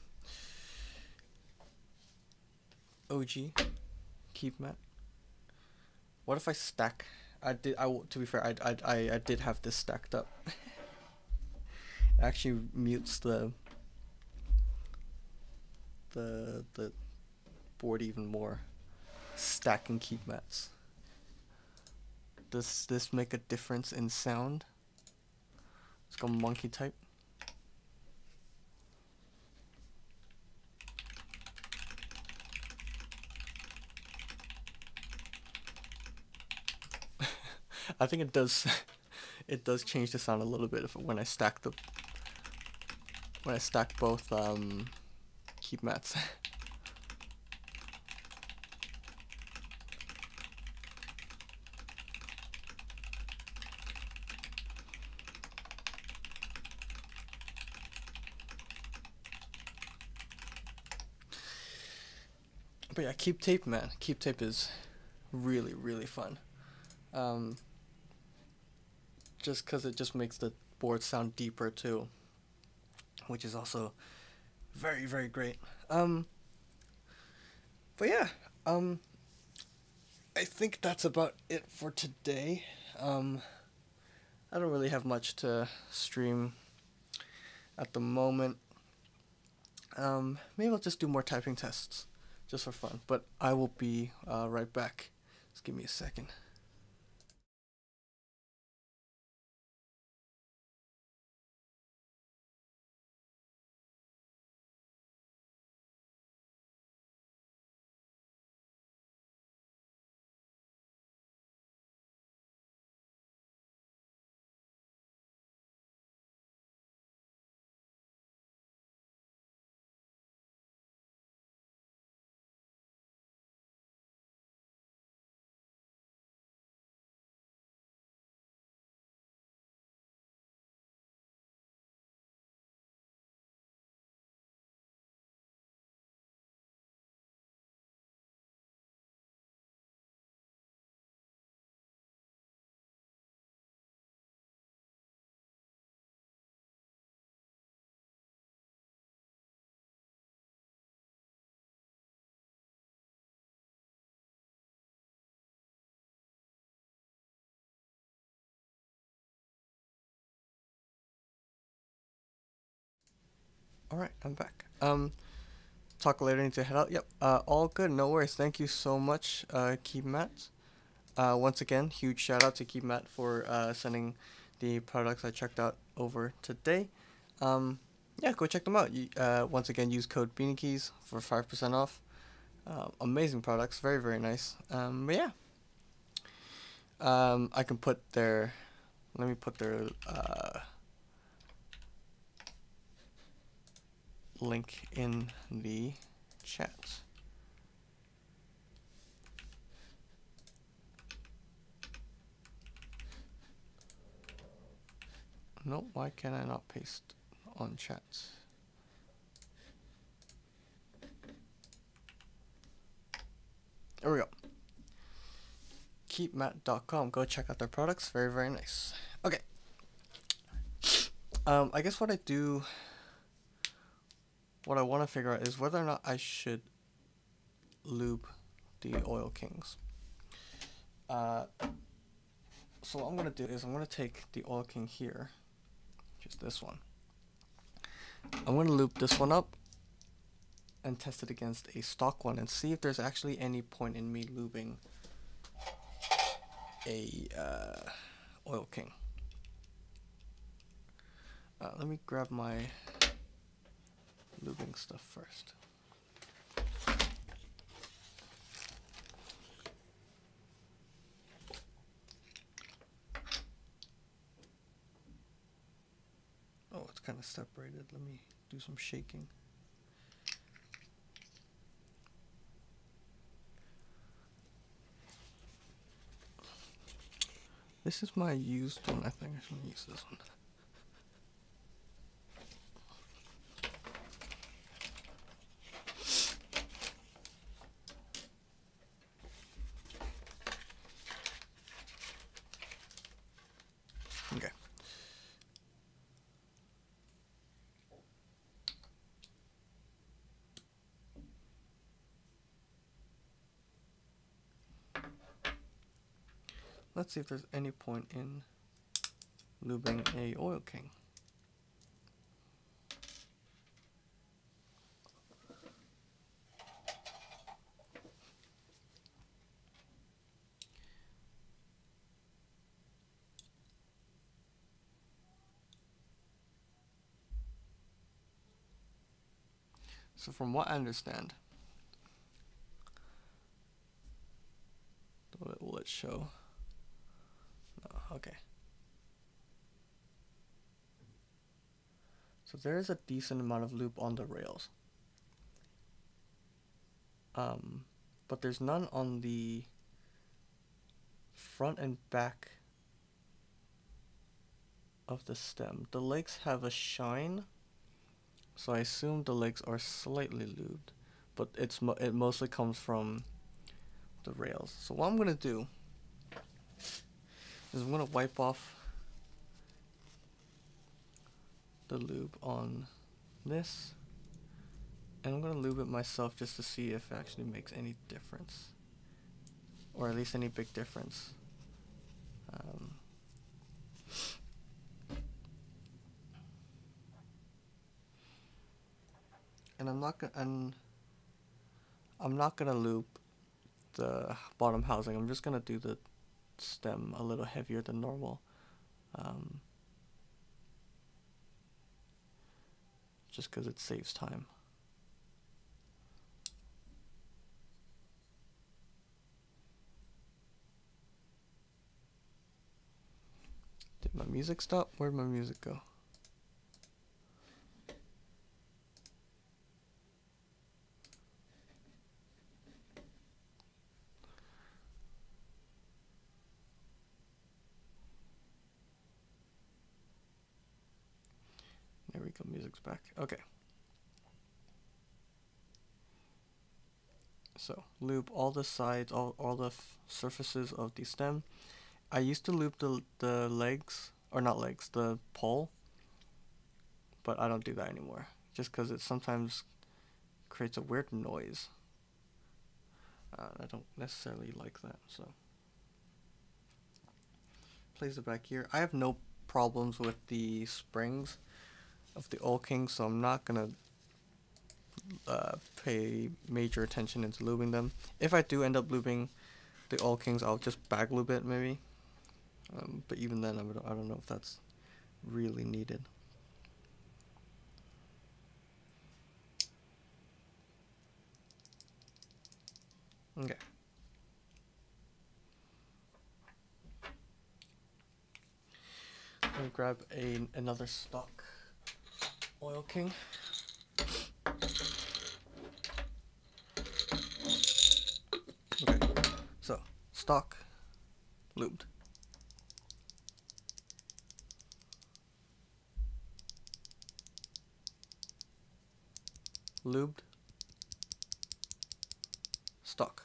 O G, keep mat. What if I stack? I did. I to be fair, I I I, I did have this stacked up. Actually mutes the the the board even more. Stacking keep mats. Does this make a difference in sound? Let's go monkey type. I think it does. It does change the sound a little bit if when I stack the when I stack both um, keep mats. But yeah, Keebtape, man. Keebtape is really, really fun. Um, just because it just makes the board sound deeper too, which is also very, very great. Um, but yeah, um, I think that's about it for today. Um, I don't really have much to stream at the moment. Um, maybe I'll just do more typing tests, just for fun. But I will be uh, right back. Just give me a second. Alright, I'm back. Um, talk later, need to head out. Yep, uh, all good, no worries. Thank you so much, uh, Keebmat. Uh, once again, huge shout out to Keebmat for uh, sending the products I checked out over today. Um, yeah, go check them out. You, uh, once again, use code BeanieKeys for five percent off. Uh, amazing products, very, very nice. Um, but yeah, um, I can put their, let me put their uh, link in the chat. No, why can I not paste on chat? There we go. keepmat dot com. Go check out their products. Very, very nice. Okay. Um, I guess what I do, what I want to figure out is whether or not I should lube the Oil Kings. Uh, so what I'm going to do is I'm going to take the Oil King here, just this one. I'm going to loop this one up and test it against a stock one and see if there's actually any point in me lubing a uh, Oil King. Uh, let me grab my lubing stuff first. Oh, it's kind of separated. Let me do some shaking. This is my used one. I think I should use this one. Okay. let's see if there's any point in lubing a oil king. So from what I understand, will it show? No, okay. So there is a decent amount of lube on the rails. Um, but there's none on the front and back of the stem. The legs have a shine, so I assume the legs are slightly lubed, but it's mo it mostly comes from the rails. So what I'm gonna do is I'm gonna wipe off the lube on this, and I'm gonna lube it myself just to see if it actually makes any difference, or at least any big difference. Um, and I'm not gonna and I'm not gonna lube the bottom housing. I'm just gonna do the stem a little heavier than normal, um, just because it saves time. Did my music stop? Where'd my music go? There we go, music's back. Okay. So, lube all the sides, all, all the f surfaces of the stem. I used to lube the, the legs, or not legs, the pole, but I don't do that anymore, just because it sometimes creates a weird noise. Uh, I don't necessarily like that, so. Place it back here. I have no problems with the springs of the oil king, so I'm not gonna uh, pay major attention into lubing them. If I do end up lubing the oil kings, I'll just bag lube it maybe. Um, but even then, I don't, I don't know if that's really needed. Okay. Let me grab a another stock oil king. Okay, so stock, lubed. Lubed. Stock.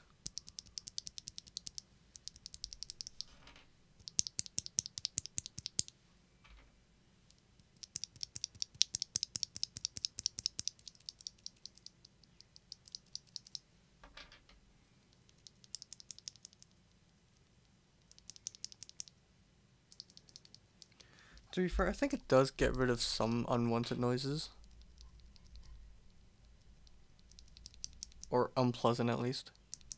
To be fair, I think it does get rid of some unwanted noises. Or unpleasant at least.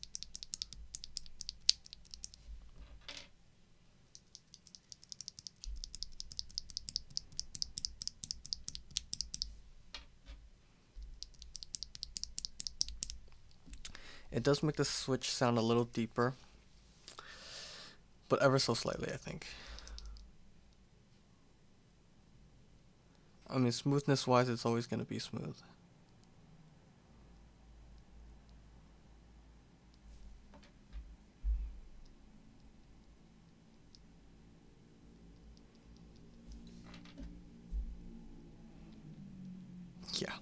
It does make the switch sound a little deeper, but ever so slightly, I think. I mean, smoothness wise, it's always going to be smooth. Yeah.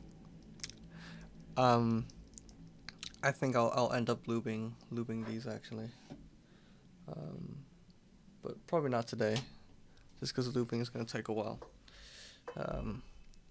Um, I think I'll I'll end up lubing lubing these actually. Um, but probably not today, just because lubing is going to take a while. Um,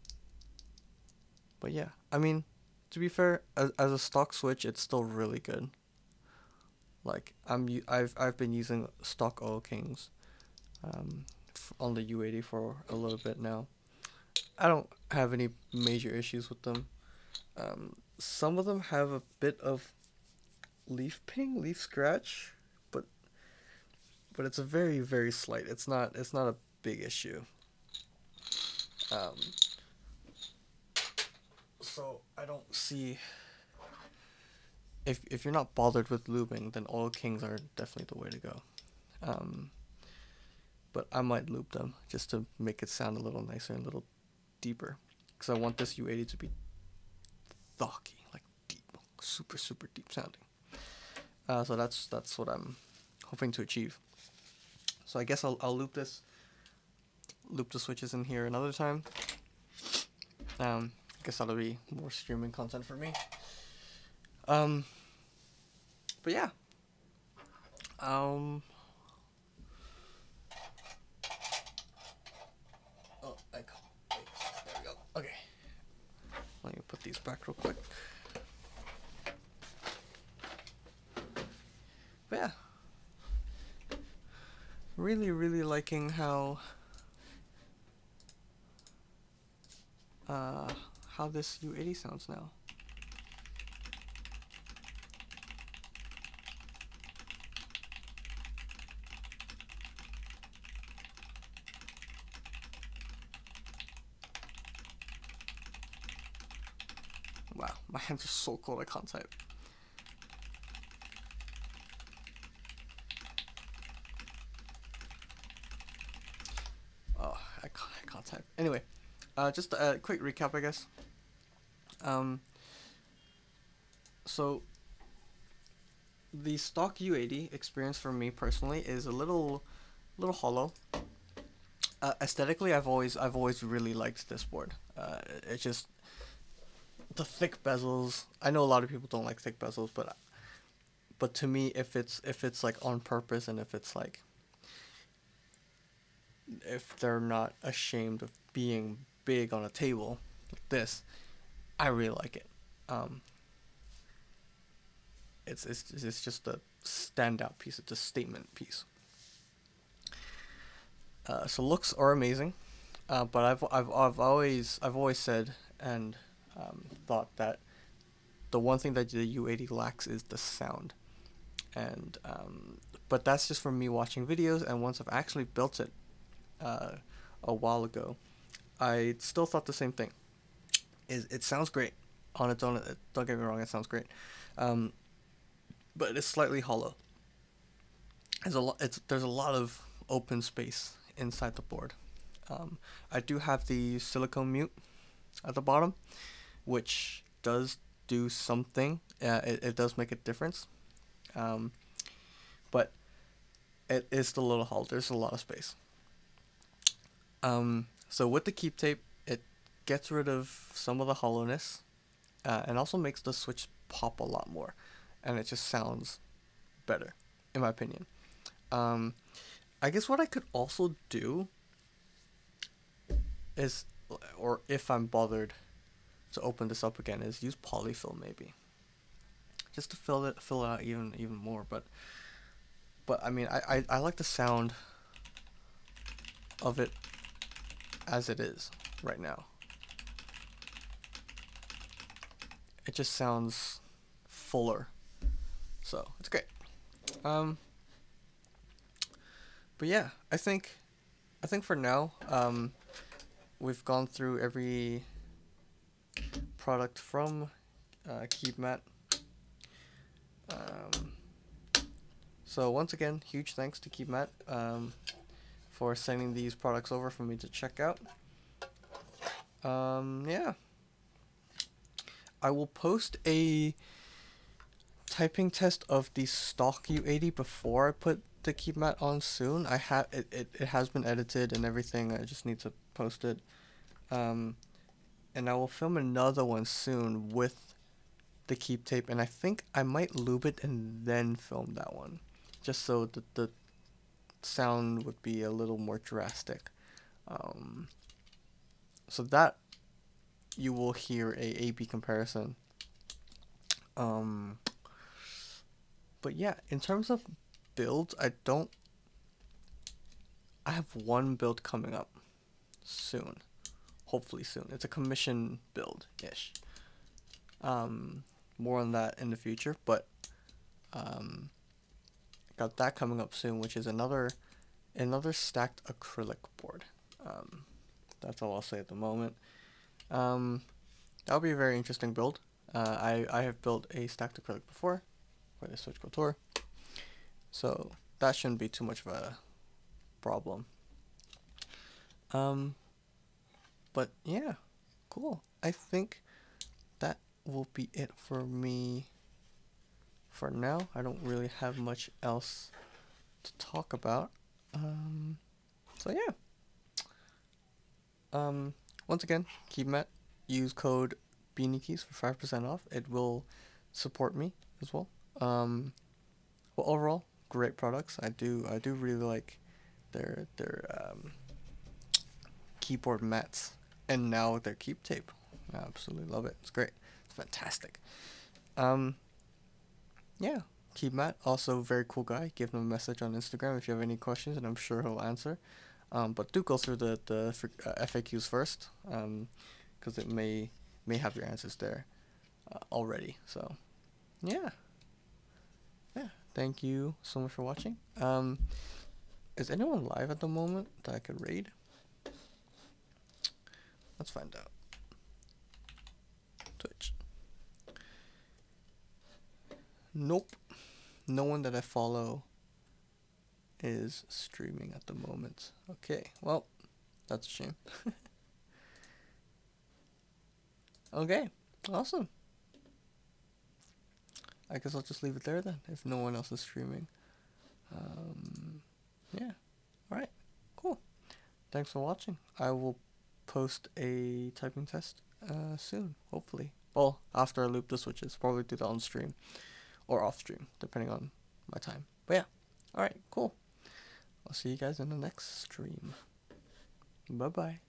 but yeah, I mean, to be fair, as, as a stock switch, it's still really good. Like I'm u- I've I've been using stock Oil Kings um, f- on the U eighty for a little bit now. I don't have any major issues with them. Um, some of them have a bit of leaf ping, leaf scratch, but but it's a very very slight. It's not it's not a big issue. Um, so I don't see if if you're not bothered with lubing, then Oil Kings are definitely the way to go. Um, but I might lube them just to make it sound a little nicer and a little deeper, because I want this U eighty to be thocky, like deep, super super deep sounding. Uh, so that's that's what I'm hoping to achieve. So I guess I'll I'll loop this, loop the switches in here another time. Um, I guess that'll be more streaming content for me. Um, but yeah. Um. Oh, I wait, there we go. Okay. Let me put these back real quick. But yeah. Really, really liking how uh how this U eighty sounds now. Wow, my hands are so cold I can't type. Oh, I can't, I can't type. Anyway, uh, just a quick recap, I guess. Um, so the stock U eighty experience for me personally is a little, little hollow. Uh, aesthetically, I've always, I've always really liked this board. Uh, it's just the thick bezels. I know a lot of people don't like thick bezels, but, but to me, if it's, if it's like on purpose and if it's like, if they're not ashamed of being big on a table like this, I really like it. Um, it's it's it's just a standout piece. It's a statement piece. Uh, so looks are amazing, uh, but I've I've I've always I've always said and um, thought that the one thing that the U eighty lacks is the sound, and um, but that's just from me watching videos. And once I've actually built it uh, a while ago, I still thought the same thing. Is it sounds great on its own. It, don't get me wrong, it sounds great, um, but it's slightly hollow. There's a lot. It's there's a lot of open space inside the board. Um, I do have the silicone mute at the bottom, which does do something. Uh, it it does make a difference, um, but it is still a little hollow. There's a lot of space. Um, so with the Keebtape, it gets rid of some of the hollowness, uh, and also makes the switch pop a lot more, and it just sounds better, in my opinion. Um, I guess what I could also do is, or if I'm bothered to open this up again, is use polyfill maybe, just to fill it fill it out even even more. But but I mean, I I, I like the sound of it as it is right now. It just sounds fuller, so it's great. Um, but yeah, I think I think for now, um, we've gone through every product from uh, Keebtape. Um, so once again, huge thanks to Keebtape um, for sending these products over for me to check out. Um, yeah, I will post a typing test of the stock U eighty before I put the Keebtape on soon. I have it, it. It has been edited and everything. I just need to post it. Um, and I will film another one soon with the Keebtape, and I think I might lube it and then film that one, just so that the sound would be a little more drastic. Um, so that you will hear a A B comparison. Um, but yeah, in terms of builds, I don't. I have one build coming up soon, hopefully soon. It's a commission build ish. Um, more on that in the future, but um, got that coming up soon, which is another another stacked acrylic board. Um, that's all I'll say at the moment. Um, that'll be a very interesting build. Uh, I I have built a stacked acrylic before for the Switch Couture, so that shouldn't be too much of a problem. Um, but yeah, cool. I think that will be it for me for now. I don't really have much else to talk about. Um, so yeah. Um, once again, Keebtape, use code BeanieKeys for five percent off. It will support me as well. Um, well, overall, great products. I do I do really like their their um, keyboard mats, and now their Keebtape. I absolutely love it. It's great. It's fantastic. Um, yeah, Keebtape, also very cool guy. Give him a message on Instagram if you have any questions, and I'm sure he'll answer. Um, but do go through the the uh, F A Qs first, um, because it may may have your answers there uh, already. So, yeah, yeah. Thank you so much for watching. Um, is anyone live at the moment that I could raid? Let's find out. Twitch. Nope. No one that I follow is streaming at the moment. Okay, well, that's a shame. Okay, awesome. I guess I'll just leave it there then, if no one else is streaming. Um, yeah, alright, cool. Thanks for watching. I will post a typing test uh, soon, hopefully. Well, after I loop the switches, probably do that on stream or off stream, depending on my time. But yeah, alright, cool. I'll see you guys in the next stream. Bye bye.